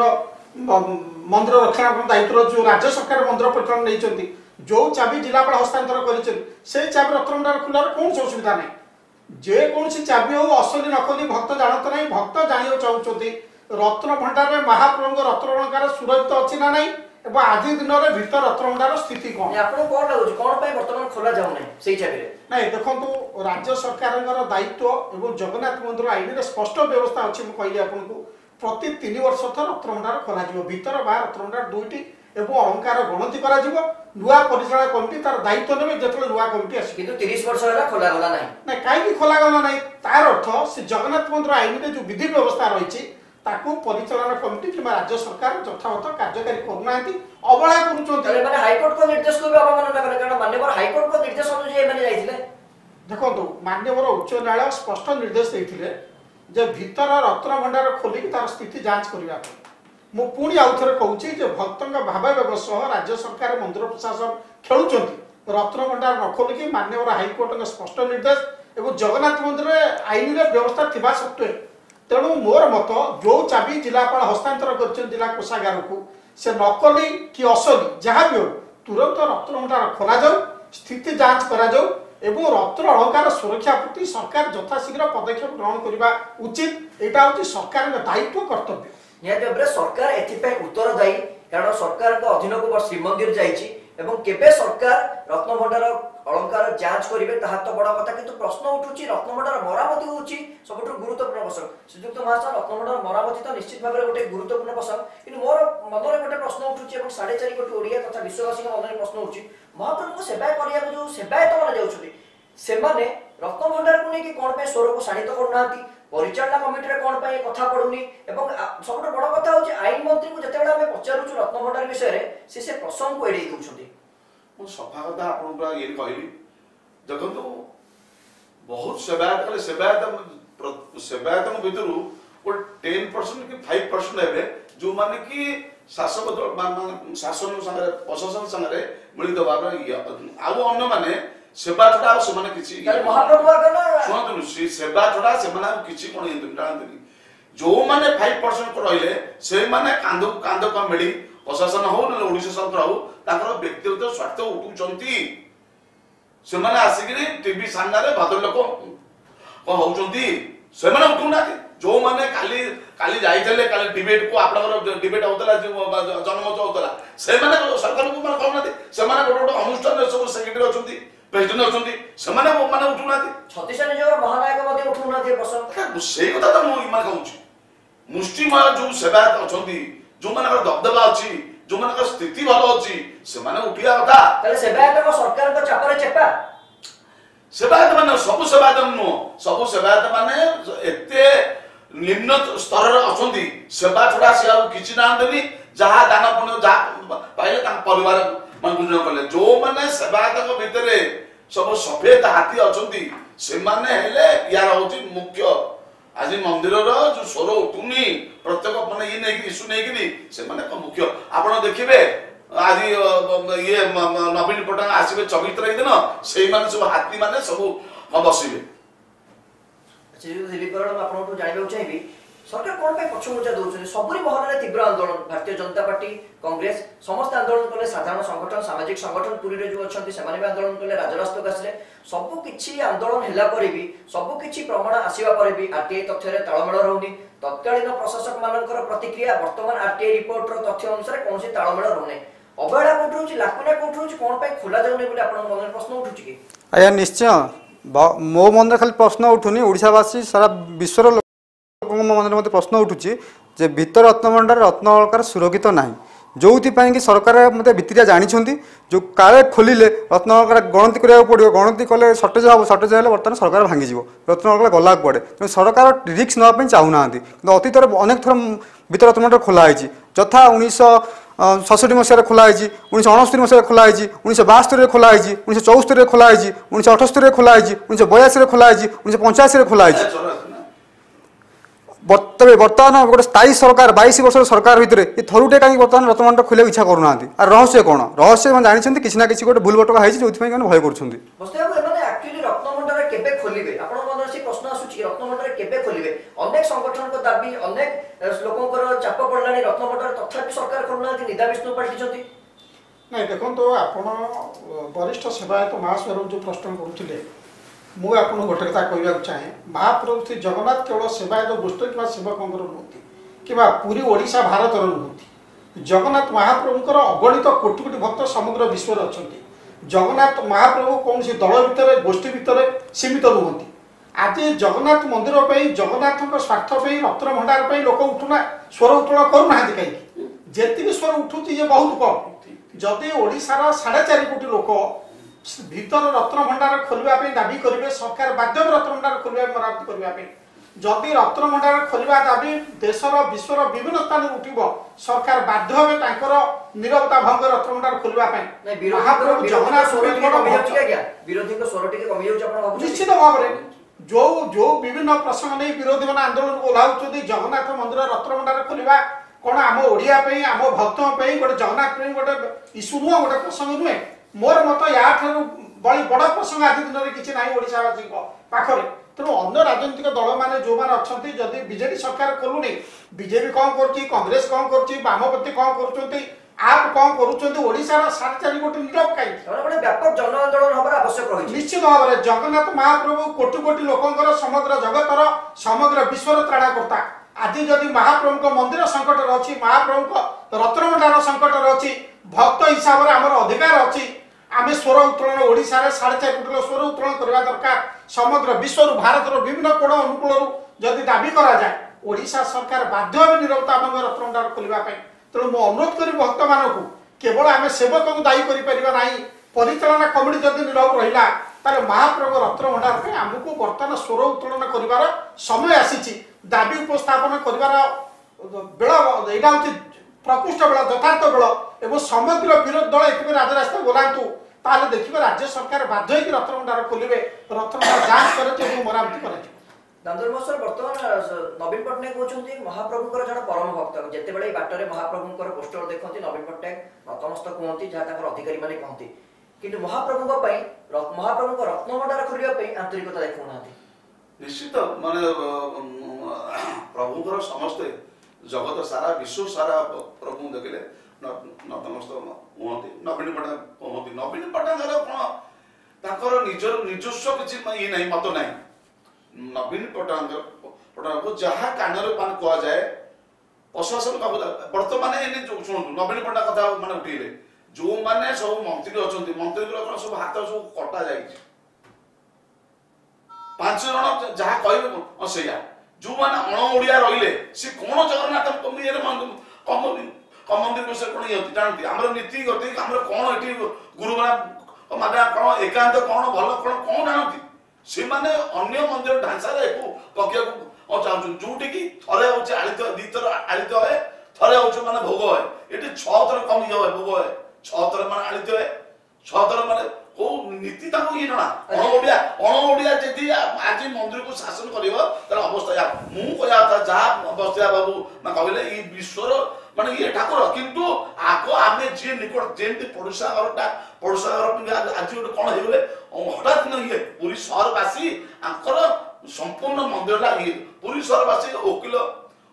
दैनंदिन मंदिर रक्षणाबेक्षण दायित्व जो राज्य सरकार मंदिर परिचालन नहीं जो चाबी जिलापाल हस्तांतर कर चाबी रत्नभंडार खुलार कौन असुविधा नहीं जेकोसी चाबी हो असली नकली भक्त जानते ना भक्त जाना चाहते रत्न भंडार में महाप्रभु रत्न अलंकार सुरक्षित अच्छी ना नहीं आज दिन में भीतर रत्नभंडार स्थिति कौन आपको कौन लगुच कौन बर्तमान खोला जाऊ नहीं चाबी नहीं देखो राज्य सरकार दायित्व एवं जगन्नाथ मंदिर आईन में स्पष्ट व्यवस्था अच्छी मुझे कहली आपको प्रति 3 वर्ष रत्नभंडार खोल भीतर बाहर रत्नभंडार दुईटी एवं अलंकार गणति करा नुआ परिचालन कमिटी तार दायित्व नेबे जेतले नुआ कमिटी आसी किंतु 30 वर्ष होला खोला गला नाही ना काई खोला गला नाही तार अर्थ से जगन्नाथ मंदिर आईन में जो विधि व्यवस्था रही ताकू परिचालन कमिटी कि राज्य सरकार यथावत कार्यकारी करूनांती अवहेला करूछन्ती माने हाईकोर्ट को निर्देश को भी अवमानना करे कारण माननीय हाईकोर्ट को निर्देश अनुसार माने जाइथिले देखो माननीय उच्च न्यायालय स्पष्ट निर्देश देथिले जे भीतर रत्न भंडार खोली तार स्थिति जांच करबा मु पुणी आउ थे कहूँ भक्तों भावावेग सह राज्य सरकार मंदिर प्रशासन खेलुंट रत्न भंडार न खोलिकी माननीय हाईकोर्ट स्पष्ट निर्देश एवं जगन्नाथ मंदिर आईन व्यवस्था थिबा सत्वे तेणु मोर मत जो चाबी जिलापाल हस्तांतर कर जिला कोषागार को से नकली कि असली जहाँ भी हो तुरंत रत्न भंडार खोल जाऊ स्थिति जांच करा जाऊ एवं रत्न अलंकार सुरक्षा प्रति सरकार यथाशीघ्र पदक्षेप ग्रहण करने उचित यहाँ हूँ सरकार दायित्व कर्तव्य निहाती सरकार एथिपाई उत्तरदायी कारण सरकार अधीन को श्रीमंदिर जाइछि एवं केबे सरकार रत्न भंडार अलंकार जांच करेंगे ताहा तो बड़ कथा किंतु प्रश्न उठुची रत्न भंडार मरामती होउची सबुठ गुरुत्वपूर्ण प्रसंग श्रीजुक्त महाशय रत्न भंडार मरामती तो निश्चित भाव गोटे गुरुत्वपूर्ण प्रसंग किंतु मोर मनरे गोटे प्रश्न उठुची एवं 4.5 कोटी ओडिया तथा विश्ववासी मनरे प्रश्न उठुची महाप्रभु सेवा करिया जो सेवायत माने जाउछथि सेमाने रत्न भंडार को लेकिन कौन पे स्वर को शाणित करूना परिचालना कमिटी कौन पे कथा पड़ुनी एवं सबुठ बड़ कथा होची आईन मंत्री को जते बेला हमें पचारुछु रत्न भंडार विषय रे से प्रसंग को एडै दउछथि मु सफा कथा आपन पूरा ये कहली देखंतु बहुत सेवायत कले सेवायत भितर 10% कि 5% हेबे जो माने कि शासक दल शासन संगे प्रशासन संगे मिलित भाव आउ अन्य माने सेवा छड़ा से माने किछि महाप्रभु आगना सुनतु सेवा छड़ा से माने किछि कोन जानतनी जो माने 5% को रहिले से माने कांद का मिली प्रशासन हो न ओडिशा सरकार हो ताकर व्यक्तिगत स्वार्थ उठुचंती से माने आसिकरी टीवी सामने भादर लोक को होचंती से माने उठुना जो माने काली जाइतले काली डिबेट को आपनकर डिबेट होतला जनमत होतला से माने सरकार को माने कहना से माने गोटे अनुष्ठान सब सेक्रेटरी अछंती प्रेसिडेंट अछंती से माने उठुना छत्तीसगढ़ निजर महानायक मध्ये उठुना प्रसंग से कथा तो मु इमान कहूची मुष्टिमय जो सेवायत अछंती जो माने दबदबा अछि जो माने स्थिति भलो अछि से माने उठिया कथा तले सेवायत को सरकार को चापरे चेपा सेवायत माने सब सेवायत नो सब सेवायत माने एते निम्न स्तर अछंती सेवा छडा से आ किछि ना देनी जहा दान पुण्य जा पाइले ता परिवार मन गुण करले जो माने सेवायत को भितरे सब सफेद हाथी अछंती से माने हेले यार होची मुख्य आज मंदिर जो स्वर उठुनी प्रत्येक माने ये नहीं इश्यू नहीं कि से माने मुख्य आपण देखिबे आज ये नवीन पटनायक आसीबे 24 तारिख दिन से माने सब हाथी माने सब बसिबे दिलीप करण आपण तो जानिबो चाहिबी सरकार कौन पे पछमुचा दौरान सबुरी महल में तीव्र आंदोलन भारतीय जनता पार्टी कांग्रेस समस्त आंदोलन कले साधारण संगठन सामाजिक संगठन पुरी रे जो अच्छा से आंदोलन कले राजरास्त आसिले सबकि आंदोलन है भी सबकि प्रमाण आसवा पर भी आरटीआई तथ्य तालमेल रोनी तत्कालीन प्रशासक मानकर प्रतिक्रिया वर्तमान आरटीआई रिपोर्ट तथ्य अनुसार कौन तालमेल रोने अवहेला कौट रोचे लाकुना कौट रोचे कौन पे खोला जाऊनी बोले आपन मन में प्रश्न उठुची कि आया निश्चय मो मन खाली प्रश्न उठुनी ओडिशावासी सारा विश्वर मन मत प्रश्न उठुची जे भितर रत्नभंडार रत्नअलंकार सुरक्षित ना जो कि सरकार मत भित्तिरिया जानी जो काले खोलिले रत्नअलंकार गणति करा पड़ो गणति कले सर्टेज हम सर्टेज है बर्तमान सरकार भांगी रत्नअलंकार गला पड़े तेणु सरकार रिस्क नापी चाहूना कि अतीत अनेक थर भितर रत्नभंडार खोलाई यथा 1967 मसीह खोलाई 1969 मसीह खोलाई 1972 खोलाई 1974 खोलाई 1978 खोलाई 1982 खोलाई 1985 खोलाई तबे बर्तमान गोटे स्थायी सरकार 22 वर्ष सरकार भितर ये थरुटे कहीं बर्तमान रत्नभंडार खोले इच्छा करूना आर रहस्य कौन रहस्य जानते किसी ना किसी गोटे भूल भटका है जो भय कर प्रश्न आसूची रत्नभंडार केबे खोलिबे अनेक संगठन को दाबी अनेक लोकंकर चाप पड़लानी रत्नभंडार तथापि सरकार करूना निदा विष्णु पाल्टिचंती नहीं देखो तो आपण वरिष्ठ सेवायत महास्वर जो प्रश्न करुले मु आपन गोटे कथा कहवा चाहे महाप्रभु श्री जगन्नाथ केवल सेवायत गोष्ठी कि सेवकंर नुहति कि पूरी ओडिशा भारतर नुहति जगन्नाथ महाप्रभुंर अगणित कोटि कोटि भक्त समग्र विश्व अच्छा जगन्नाथ महाप्रभु कौन दल भितर गोष्ठी भितर सीमित नुहति आज जगन्नाथ मंदिर जगन्नाथ स्वार्थ रत्नभंडार लोक उठुना स्वर उत्तोलन करूना कहीं जी स्वर उठुची ये बहुत कम जदि ओडिशार 4.5 कोटी लोक भीतर रत्नभंडार खोलने दाबी करेंगे सरकार बाध्य रत्नभंडार खोलने मरामती करने जदि रत्नभंडार खोलने दाबी देशर विश्वर विभिन्न स्थान उठब सरकार बाध्य हे निरवता भंग रत्नभंडार खोलने महाप्रभु जगन्नाथ निश्चित भाव में जो जो विभिन्न प्रसंग नहीं विरोधी मैंने आंदोलन को ओह्लाउं जगन्नाथ मंदिर रत्नभंडार खोलवा कौन आम ओडिया आम भक्त गोटे जगन्नाथ गोटे इश्यू नुह गोटे प्रसंग नुहे मोर मत या बड़ी बड़ प्रसंग आज दिन में किसी ना ओडावासी पाखे तेणु अन्य राजनीतिक दल मैंने जो मैंने अच्छा जदि बीजेपी सरकार कलुनी बीजेपी कौन कांग्रेस कौन करमपति कौन कर आप कौन करुशार 4.5 कोटी नीरव कहीं व्यापक जन आंदोलन हमारा आवश्यक रही निश्चित भाव में जगन्नाथ महाप्रभु कोटि कोटि लोकंर समग्र जगतर समग्र विश्वर त्राणकर्ता आज जदि महाप्रभु मंदिर संकट अच्छी महाप्रभु रत्नभंडार संकट अच्छी भक्त हिसाब से आमर अधिकार अच्छी आम स्वर उत्तोलन ओडिशा 4.5 कोटी स्वर उत्तोलन करवा दरकार समग्र विश्व भारत विभिन्न कोण अनुकूल जदि दाबी करा जाए ओडिशा सरकार बाध्य भाव निरवता रत्नभंडार खोलने तेणु मु अनुरोध करी भक्त मानक केवल आम सेवक को दायी करना परिचालना कमिटी जदि निरव रहा ताले महाप्रभु रत्नभंडार आमको बर्तमान स्वर उत्तोलन कर समय आसी दाबी उपस्थापन कर बेल यहाँ हूँ प्रकृष्ट बेल यथार्थ बेल एवं समग्र विरोध दल ये राजरास्ता बोलांतु ताले देखिए राज्य सरकार बाध्य रत्नभंडार खोलिए रत्नभंडार जांच कर मरामती कर दामोदर महोत्सव बर्तमान नवीन पट्टनायक कहते महाप्रभुंर जन परम भक्त जिते बड़े बाटर महाप्रभुंर पोस्टर देखते नवीन पट्टनायक नतमस्तक कहते जहाँ अधिकारी मैंने कहते कि महाप्रभु महाप्रभु रत्नभंडार खोलने आंतरिकता देखा निश्चित माने प्रभुंर समस्ते जगत सारा विश्व सारा प्रभु देखिले नतमस्तक कहते नवीन पट्टनायक कहते नवीन पट्टनायक कौन निजस्व किसी ये नहीं मत नहीं नवीन पट्टनायक जहाँ कान कह जाए प्रशासन बर्तमान शुणु नवीन पट्टनायक कथा मैंने उठेले जो मैंने सब मंत्री अच्छा मंत्री सब हाथ सब कटा जा 5 जन जहाँ कह से जो मैंने अण ओडिया रही सी कौन जगन्नाथ मंदिर विषय कौन ये जानती आम नीति गति आम कौन ये गुरु माना कौन एकांत कौन भल कौन कौन जानती से माने अन्य मंदिर ढांचा पकिया चाहूँ जोटि की थे हूँ आलित दीथर आलित है थे हूँ माने भोग है ये 6 थर कम ये भोग है 6 थर माने आलित है 6 थर माने को नीति ये जना अण ओडिया जी आज मंदिर को शासन कर अवस्था या मुझे जहाँ बसिया बाबू कहले ये विश्वर माने ये ठाकुर किंतु आग आम जी निकट जमी पड़ोसा घर आज गोटे कौन हो हठात ये पुरी सहरवासी आंकर संपूर्ण मंदिर ये पुरी सहरवासी वकिल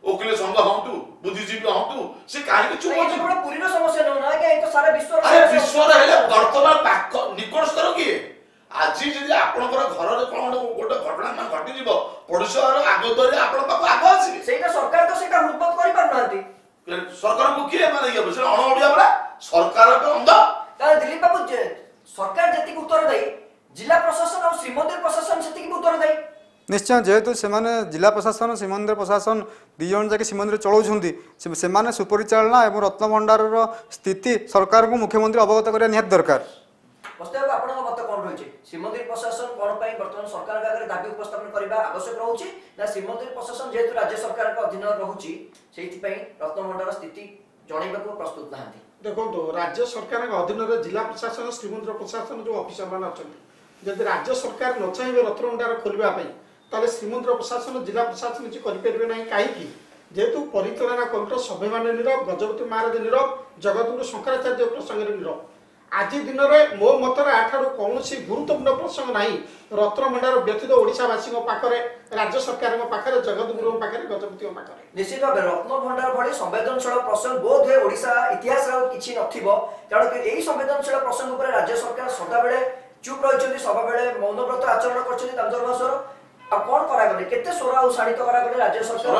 ଓକିଲ ସଂଘ ହଅନ୍ତୁ ବୁଦ୍ଧିଜୀବୀ ହଅନ୍ତୁ ସେ କାହିଁକି ଚୁପ ଏଇ ଅଛି? କେବଳ ପୁରୀର ସମସ୍ୟା ନୁହଁ ନା ଆଜ୍ଞା, ଏ ତ ସାରା ବିଶ୍ୱର ଆରେ ସମସ୍ୟା। ବିଶ୍ୱର ହେଲେ ବର୍ତ୍ତମାନ ପାଖ ନିକଟସ୍ଥର କିଏ? ଆଜି ଯଦି ଆପଣଙ୍କର ଘରରେ କଣ ଗୋଟେ ଘଟଣା ମାନେ ଘଟିଯିବ ପଡୋଶୀ ଘର ଆଗ ଦ୍ୱାରରେ ଆପଣଙ୍କ ପାଖକୁ ଆଗ ଆସିବେ। ସେଇଟା ସରକାର ତ ସେଇଟା ହୃଦବୋଧ କରିପାରୁନାହାନ୍ତି। ସରକାରଙ୍କୁ କିଏ ମାନେ ଇଏ ସେ ଅଣ ଓଡିଆ ପରା ସରକାର ଅନ୍ଧ। ତାହେଲେ ଦିଲ୍ଲୀପ ବାବୁ ସରକାର ଯେତିକି ଉତ୍ତର ଦେଇ ଜିଲ୍ଲା ପ୍ରଶାସନ ଆଉ ଶ୍ରୀମନ୍ଦିର ପ୍ରଶାସନ ସେତିକି ଉତ୍ତର ଦେଇ। निश्चय जेहेतु से जिला प्रशासन श्रीमंदिर प्रशासन दी जन जाके श्रीमंदिर चलाउछन्ति से सुपरिचालना और रत्नभंडार स्थिति सरकार को मुख्यमंत्री अवगत करने निहात दरकार। बस्ते बाबू आपन मत कोन रहिछि श्रीमंदिर प्रशासन कोन पई वर्तमान सरकार आगे दाबी उपस्थापन करबा आवश्यक रहउछि ना श्रीमंदिर प्रशासन जेहेतु राज्य सरकार के अधीन रहउछि सेहि पई रत्नभंडार स्थिति जणैबाकू प्रस्तुत नाहंती। देखो राज्य सरकार अधीन जिला प्रशासन श्रीमंदिर प्रशासन जो ऑफिसर मान अच्छा जदि राज्य सरकार न चाहिए रत्नभंडार खोलने ताले श्रीमंदिर प्रशासन जिला प्रशासन किसी करें ना कहीं जेहेतु परिचालना कमिटर सभ्य मान नीरव गजपति महाराज नीरव जगतगुरु शंकराचार्य प्रसंग नीरव आज दिन में मो मतरे आठारू कौन गुरुत्वपूर्ण प्रसंग ना रत्नभंडार व्यतीत ओडावासी पाखे राज्य सरकार पाखे जगतगुरु पाखे गजपति पाखे निश्चित भाव रत्नभंडार भली संवेदनशील प्रसंग बोध हुए ओडिशा इतिहास किसी नथिबो कारण यही संवेदनशील प्रसंग पर राज्य सरकार सदा बेले चुप रही सब बेले मौनव्रत आचरण कर अब कौन करागले केते सोरा और शाणित करागले राज्य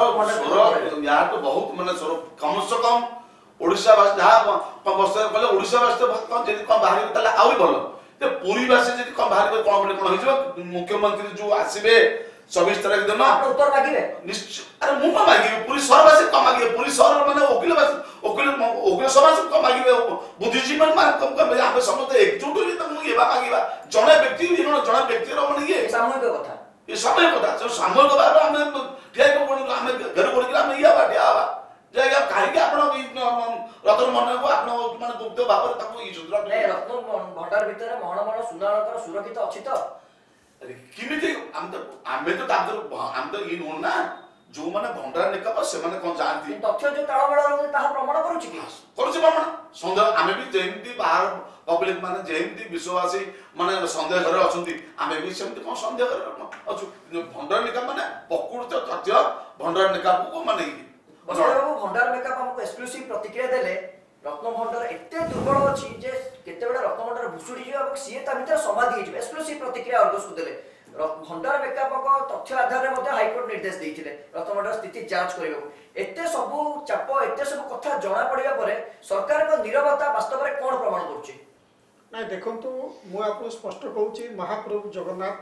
सरकार यार तो बहुत माने कम से कम ओडिशा भाषा जहाँ बस कले ओडिशा भाषा कम जदि कम बाहर ताले आउरी भलो ते पूरी भाषा जदि कम बाहर कम बोले कोन होइजो मुख्यमंत्री जो आसीबे 24 तारीख दिन आप उत्तर मागिबे निश्चित अरे मु मागिबे पूरी शहर भाषा कम मागिबे पूरी शहर माने ओकिल समाज कम मागिबे बुद्धिजीवी मान कम हम समस्त एकजुट होई त मु एबा मागिबा जणे व्यक्ति जणे व्यक्ति रो माने ये सामूहिक कथा ये समय कथा जो सामूहिक भाव हम ठिया को हम घर बोल के हम या बाटे आवा जायगा काहे के आपण रतन मन को आपण माने गुप्त भाव ताको ई सुद्रा नै रत्न भंडार भीतर महणमण सुनाळकर सुरक्षित अछि त अरे किमिति हम तो तादर हम तो ई नोन ना जो माने भंडार निकप से माने कोन जानती तथ्य जो ताळमेळ रहउछि ताहा प्रमाण करूछि कि करूछि प्रमाण संदेह आमे भी जेमती बाहर पब्लिक माने जेमती विश्वासी माने संदेह घर अछंती आमे भी सेमती कोन संदेह घर अछु भंडार निकप माने पकुड़ तथ्य भंडार निकप को माने बाबू भंडार मेकअप हमको एक्सक्लूसिव प्रतिक्रिया देले रत्न भंडार एते दुर्बल अछि जे केते बेला रत्न भंडार भुसुडी जियो अब सीए ता भीतर समाधि हिजबे एक्सक्लूसिव प्रतिक्रिया अर्गस को देले भंडार मेकअप को तथ्य आधार रे मध्ये हाई कोर्ट निर्देश दैथिले रत्न भंडार स्थिति जांच करबो एते सब चाप एते सब कथा जणा पड़िया परे सरकार को नीरवता वास्तव रे कोन प्रमाण करछि ना देखंतु मु आपको स्पष्ट कहूची महाप्रभु जगन्नाथ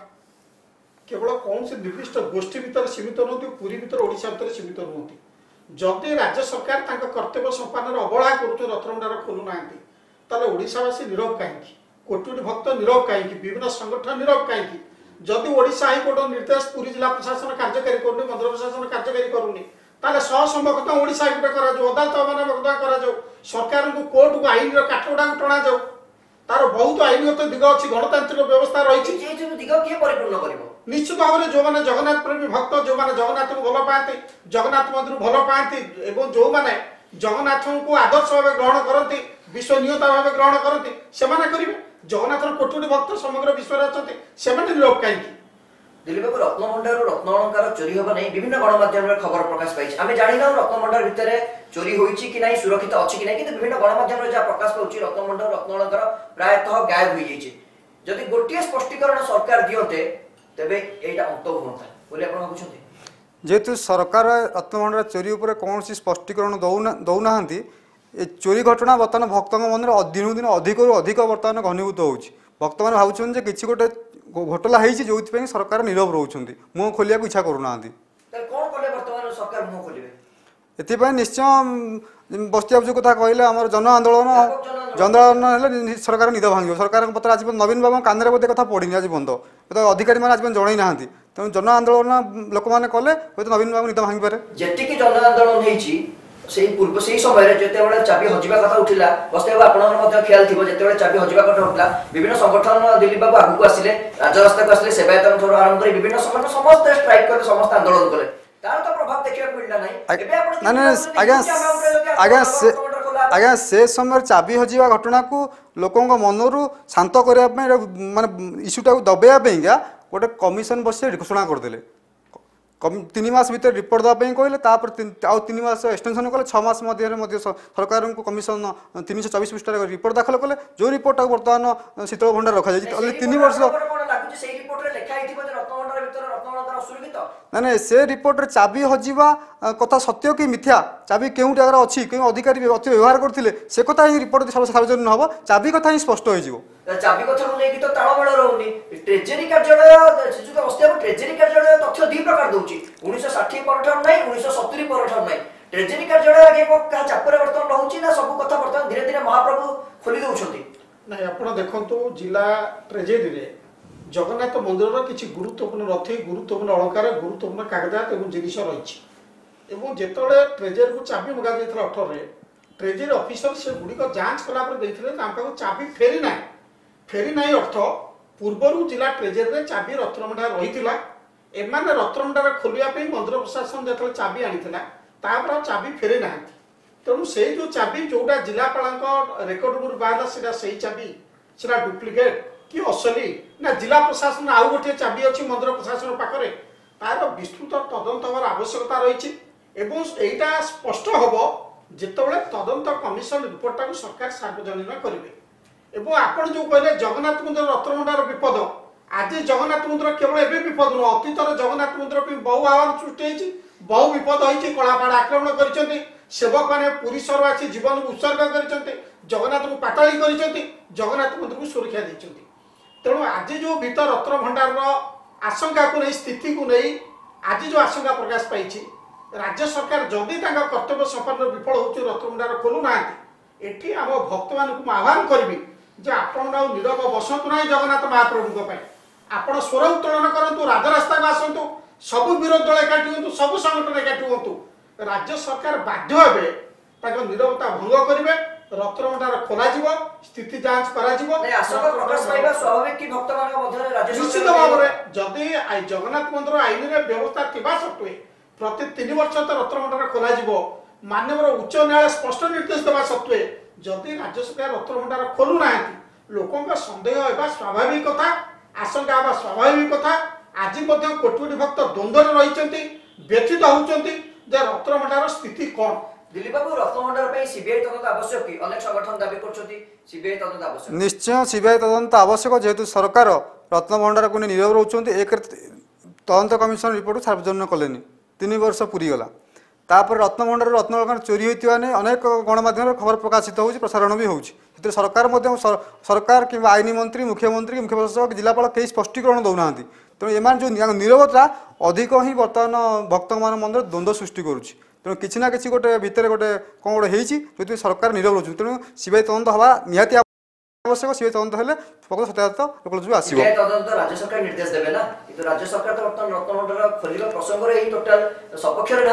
केवल कौन से निर्दिष्ट गोष्ठी भीतर सीमित नथि पूरी भीतर ओडिशा भीतर सीमित नथि जदि राज्य सरकार तांका कर्तव्य संपादन अवहेला करूछ रत्नभंडार खोलु नांती ताले ओडिशावासी नीरव काहेकि कोटि भक्त नीरव काहेकि विभिन्न संगठन नीरव काहेकि जदि ओडिशा हाईकोर्ट निर्देश पूरी जिला प्रशासन कार्यकारी करूनी मंदिर प्रशासन कार्यकारी करूनी ताले सहसंभवतः ओडिशा हाईकोर्ट करा जो अदालत माने मकदमा करा जो सरकार को कोर्ट को आईन रो काटोडा टणा जाऊ तार बहुत आईनगत दिग अछि गणतांत्रिक व्यवस्था रही जे जे दिग के परिपूर्ण करबो निश्चित भाव में जो मैंने जगन्नाथ प्रेमी भक्त जो मैंने जगन्नाथ को भल पाती जगन्नाथ मंदिर भल पाती एवं जो मैंने जगन्नाथ को आदर्श भाव ग्रहण करती विश्वनीयता भाव ग्रहण करती से करेंगे जगन्नाथ कोटि भक्त समग्र विश्व अच्छे से नीरव कहीं दिलीप बाबू रत्नभंडार रत्न अलंकार चोरी होगा नहीं विभिन्न गणमाध्यम खबर प्रकाश पाई आम जानी ना रत्नभंडार भितर चोरी होईची कि नहीं सुरक्षित अच्छी कि नहीं कि विभिन्न गणमाध्यम जहाँ प्रकाश पाऊँ रत्नभंडार रत्न अलंकार प्रायतः गायब हो जाइए जदि गोटे स्पष्टीकरण सरकार दियंते तेबे एटा अंत होता बोले आपण भाबुछन्ते जेहेतु सरकार रत्नभंडार चोरी उपर कौन स्पष्टीकरण दौना ए चोरी घटना बर्तमान भक्त मन दिन दिन अधिक बर्तमान घनीभूत होउछि भक्त मैंने भावुन कि गोटे घोटाला होती जो सरकार नीरव रोच मुह खोलिया इच्छा करूना एपाई निश्चय बस्ती जो कथा कहले आम जन आंदोलन सरकार निद भांग सरकार पत्र आज नवीन बाबू कान बोधे कथा पड़ी आज बंद अधिकारी मैंने आज जन ना तेणु जन आंदोलन लोक मैंने कले हूँ नवीन बाबू निद भांगी पारे जी जन आंदोलन पूर्व से समय जिते चाबी हजिबा कथा उठिला बस्ते बाबू ख्याल थी जिते चाबी हजिबा कथा उठला विभिन्न संगठन दिलीप बाबू आगू आसिले राजरास्ता को आसिले सेवायतन ठूँ आरंभ कर विभिन्न संगठन समस्त स्ट्राइक कले समस्त आंदोलन कले तार तो प्रभाव देखा मिलना आज्ञा से समय चाबी हजिबा घटना को लोकों मनरू शांत करने माने इश्यूटा दबाइया गोटे कमिशन बस घोषणा करदे तीन मास भीतर रिपोर्ट देवाई कहले आउ 3 मास एक्सटेंशन कले 6 मास मध्य सरकार को कमिशन 324 पृष्ठार रिपोर्ट दाखल कले जो रिपोर्ट बर्तमान शीतल भंडार रखा जाए 3 वर्ष ना से रिपोर्ट रे चाबी हजिबा कथा सत्य कि मिथ्या चाबी केउं जगह अच्छी क्यों अधिकारी व्यवहार करते से कथा ही रिपोर्ट सार्वजनिक हम चाबी कथा ही स्पष्ट हो चाबी कथा को लेकिन तो ताळमेळ रहउनी ट्रेजरी कार्यालय शिशु अवस्था ट्रेजरी कार्यालय तथ्य दुई प्रकार दउची 1960 परठाम नै 1970 परठाम नै ट्रेजरी कार्यालय आगे को का चापर वर्तन रहउची ना सब कथा वर्तन धीरे धीरे महाप्रभु खोली दउछंती नहीं आपण देखंतु जिला ट्रेजरी रे जगन्नाथ मंदिर किसी गुरुत्वपूर्ण रथी गुरुत्वपूर्ण अलंकार गुरुत्वपूर्ण कागजात एवं जिनिस रही एवं जिते ट्रेजरी को चाबी मगा जाइए 18 ट्रेजरी ऑफिसर से गुड़िक जांच कलापर चाबी फेरी ना अर्थ पूर्वर जिला ट्रेजरी में चाबी रत्नभंडार रही एम रत्नभंडार खोलिया मंदिर प्रशासन जो चाबी आनी चाबी फेरी ना तेणु से जो चाबी जोटा जिलापाल रेकर्ड बुक बाहर से चाबी से डुप्लिकेट कि असली ना जिला प्रशासन आउ गोटे चाबी अच्छी मंदिर प्रशासन पाखे तार विस्तृत तदंत हमार आवश्यकता रही एटा स्पष्ट हम जिते तदंत कमिशन रिपोर्टा को सरकार सार्वजनिक करेंगे एवं आपण जो कहले जगन्नाथ मंदिर रत्नभंडार विपद आज जगन्नाथ मंदिर केवल एवं विपद नुह अतीत जगन्नाथ मंदिर बहु आह्वान सृष्टि बहु विपद होती कलापाड़ आक्रमण कर सेवक मैंने पुरी सर आसी जीवन को उत्सर्ग कर जगन्नाथ को पाताली कर जगन्नाथ मंदिर को सुरक्षा देते तेणु आज जो भीतर रत्न भंडार आशंका को नहीं स्थिति को नहीं आज जो आशंका प्रकाश पाई राज्य सरकार जदि कर्तव्य संपन्न विफल हो रत्न भंडार खोलुना एटी आम भक्त मान आह्वान करी जे आपण नीरव बसतु ना जगन्नाथ महाप्रभु आपण स्वर उत्तोलन करूँ राजरास्ता को आसतु सबु विरोध दल एकाठी हूँ सबु संगठन एकाठी हूँ राज्य सरकार बाध्य हे नीरवता भंग करेंगे रत्न भंडार खोल स्थिति जांच निश्चित भाव में जदि जगन्नाथ मंदिर आईन व्यवस्था थिबा सत्वे प्रति 3 वर्ष तो रत्न भंडार खोल माननीय उच्च न्यायालय स्पष्ट निर्देश देवा सत्वे जदि राज्य सरकार रत्न भंडार खोलुना लोकों संदेह होगा स्वाभाविक कथा आशंका होगा स्वाभाविक कथा आज कोटि कोटि भक्त द्वंद्व रही व्यथित होती रत्न भंडार स्थिति कौन दिलीप बाबू रत्न भंडार पे सीबीआई तदंत आवश्यक कि अनेक संगठन दाबी करछथि सीबीआई तदंत आवश्यक निश्चय सीबीआई तदंत आवश्यक जेहेतु सरकार रत्न भंडार को नीरव रोचंती एक तदंत कमिशन रिपोर्ट सार्वजनिक कलेनि 3 वर्ष पूरी गला तापर रत्न भंडार रत्न अलंकार चोरी होता ने अनेक गणमाध्यम खबर प्रकाशित हो प्रसारण भी होती सरकार सरकार कि आईन मंत्री मुख्यमंत्री मुख्य प्रशासक जिलापाल कई स्पष्टीकरण दौना तेणु एम जो नीरवता अधिक ही बर्तमान भक्त मान मन द्वंद्व सृष्टि करुच्ची तेणु किसी ना कि गोटे भितर गोटे कौन गोटे जो सरकार नीरव रोच तेणु सीबीआई तदंत हवा निहाती आवश्यक सीबीआई तदंत हेले प्रकृत सत्यासत्य लोक आसो तदंत राज्य सरकार निर्देश देबे ना किंतु राज्य सरकार तो वर्तमान रत्न भंडार खोलिबा प्रसंग रे टोटल सपक्ष रे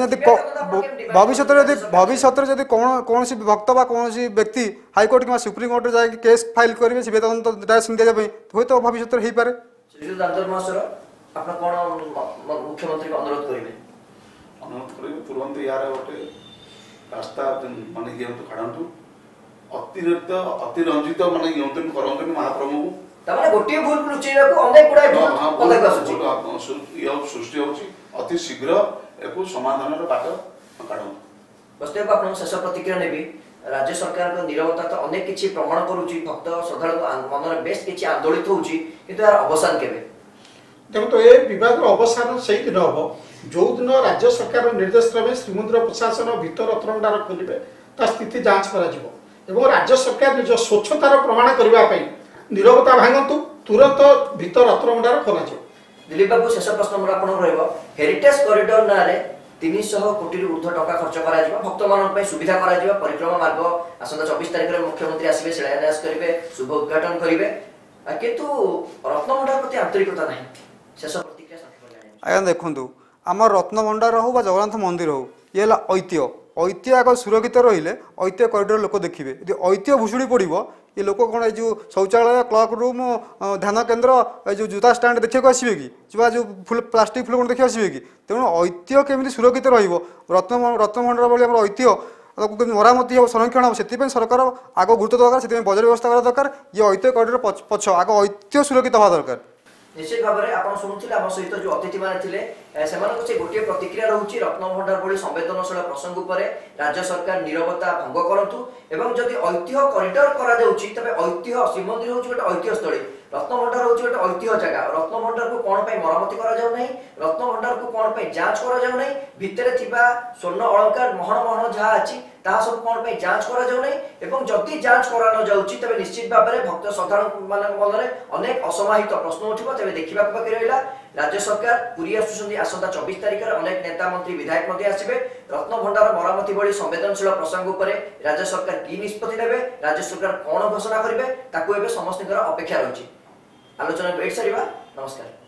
नाथि भविष्य जदि कौन भक्त बा कौन व्यक्ति हाईकोर्ट कि सुप्रीम कोर्ट जाए केस फाइल करेंगे सीबीआई तदंत डायरेक्शन दिया हुए तो भविष्य हो पारे श्री दामोदर महाशय आप कौन मुख्यमंत्री को अनुरोध करेंगे तुरंत यार गोटे रास्ता मान ये काढ़ु अतिरिक्त अतिरंजित मान ये करते महाप्रभु को गोटे भूल लुचेबा को अनेक गुडा भूल पदक आसुची ये सृष्टि होची अति शीघ्र एको समाधान रो बाट काढो बस्ते आपन शेष प्रतिक्रिया नेबी राज्य सरकार को नीरवता तो अनेक किछि प्रमाण करूची भक्त श्रद्धालु मन में बेस किछि आंदोलित होची किंतु यार अवसान केबे देखो तो ये विवाद अवसान से दिन हम जो दिन राज्य सरकार निर्देश क्रमे श्रीमंदिर प्रशासन भीतर रत्न भंडार खोलिबे ता स्थिति जांच करा जिवो राज्य सरकार निज स्वच्छतार प्रमाण करने नीरवता भांगतु तुरंत भीतर रत्न भंडार खोल दिलीप बाबू शेष प्रश्न मोर आपन रहइबो हेरिटेज कॉरिडोर ना रे 300 कोटी ऊर्ध्व टका खर्च करा भक्त मान सुविधा करा परिक्रमा मार्ग आसंता 24 तारिख में मुख्यमंत्री आसबे शिलान्यास करेंगे शुभ उद्घाटन करेंगे किंतु रत्न भंडार प्रति आंतरिकता नहीं शेष प्रतिक्रिया आज्ञा देखु आम रत्न भंडार हो जगन्नाथ मंदिर हो ये ऐतिह्य आग सुरक्षित रहिले ऐतिह्य कॉरिडोर लोक देखिए यदि ऐतिह्य भुशुड़ी पड़ो ये लोक कौन जो शौचालय क्लर्क रूम ध्यान केन्द्र जो जूता स्टाण्ड देखा आसवे कि जो फुल प्लास्टिक फुल देखा आसवे कि तेणु ऐतिह्य केमी सुरक्षित रत्न भंडार भाई आम ऐतिह्य मरामती हो संरक्षण हो से सरकार आग गुरुत्व दरकार से बजार व्यवस्था करा दरकार ये ऐतिह्य कॉरिडोर पछ आग ऐतिह्य सुरक्षित हवा दरकार निश्चित भाव में आप शुणुले आम सहित जो अतिथि मैंने थे से गोटे प्रतिक्रिया रोचे रत्नभंडार भली संवेदनशील प्रसंग उपर राज्य सरकार नीरवता भंग करूँ एवं जदि ऐतिह्य करिडर करा तेज ऐतिह्य श्रीमंदिर हूँ गोटे ऐतिह्य स्थली रत्नभंडार हूँ गोटे ऐतिह्य जगह रत्नभंडार को कौन मरम्मति रत्नभंडार को कौन जांच करा भितर स्वर्ण अलंकार महण महण जहाँ अच्छी ताहा सब कौन जांच करा एवं जदि जांच करा न जाउची तबे निश्चित भाव में भक्त श्रद्धालु मान मन में अनेक असमाहित प्रश्न उठिबो तबे देखिबा बाकी रहिला राज्य सरकार पुरी आसुछंती आसंता 24 तारिख अनेक नेता मंत्री विधायक मध्ये आसीबे रत्नभंडार मरामती भली संवेदनशील प्रसंग उपर राज्य सरकार की निष्पत्ति नेबे राज्य सरकार कौन घोषणा करिवे ताकू एबे समस्त अपेक्षा रहिछि आलोचना भेट सारिबा नमस्कार।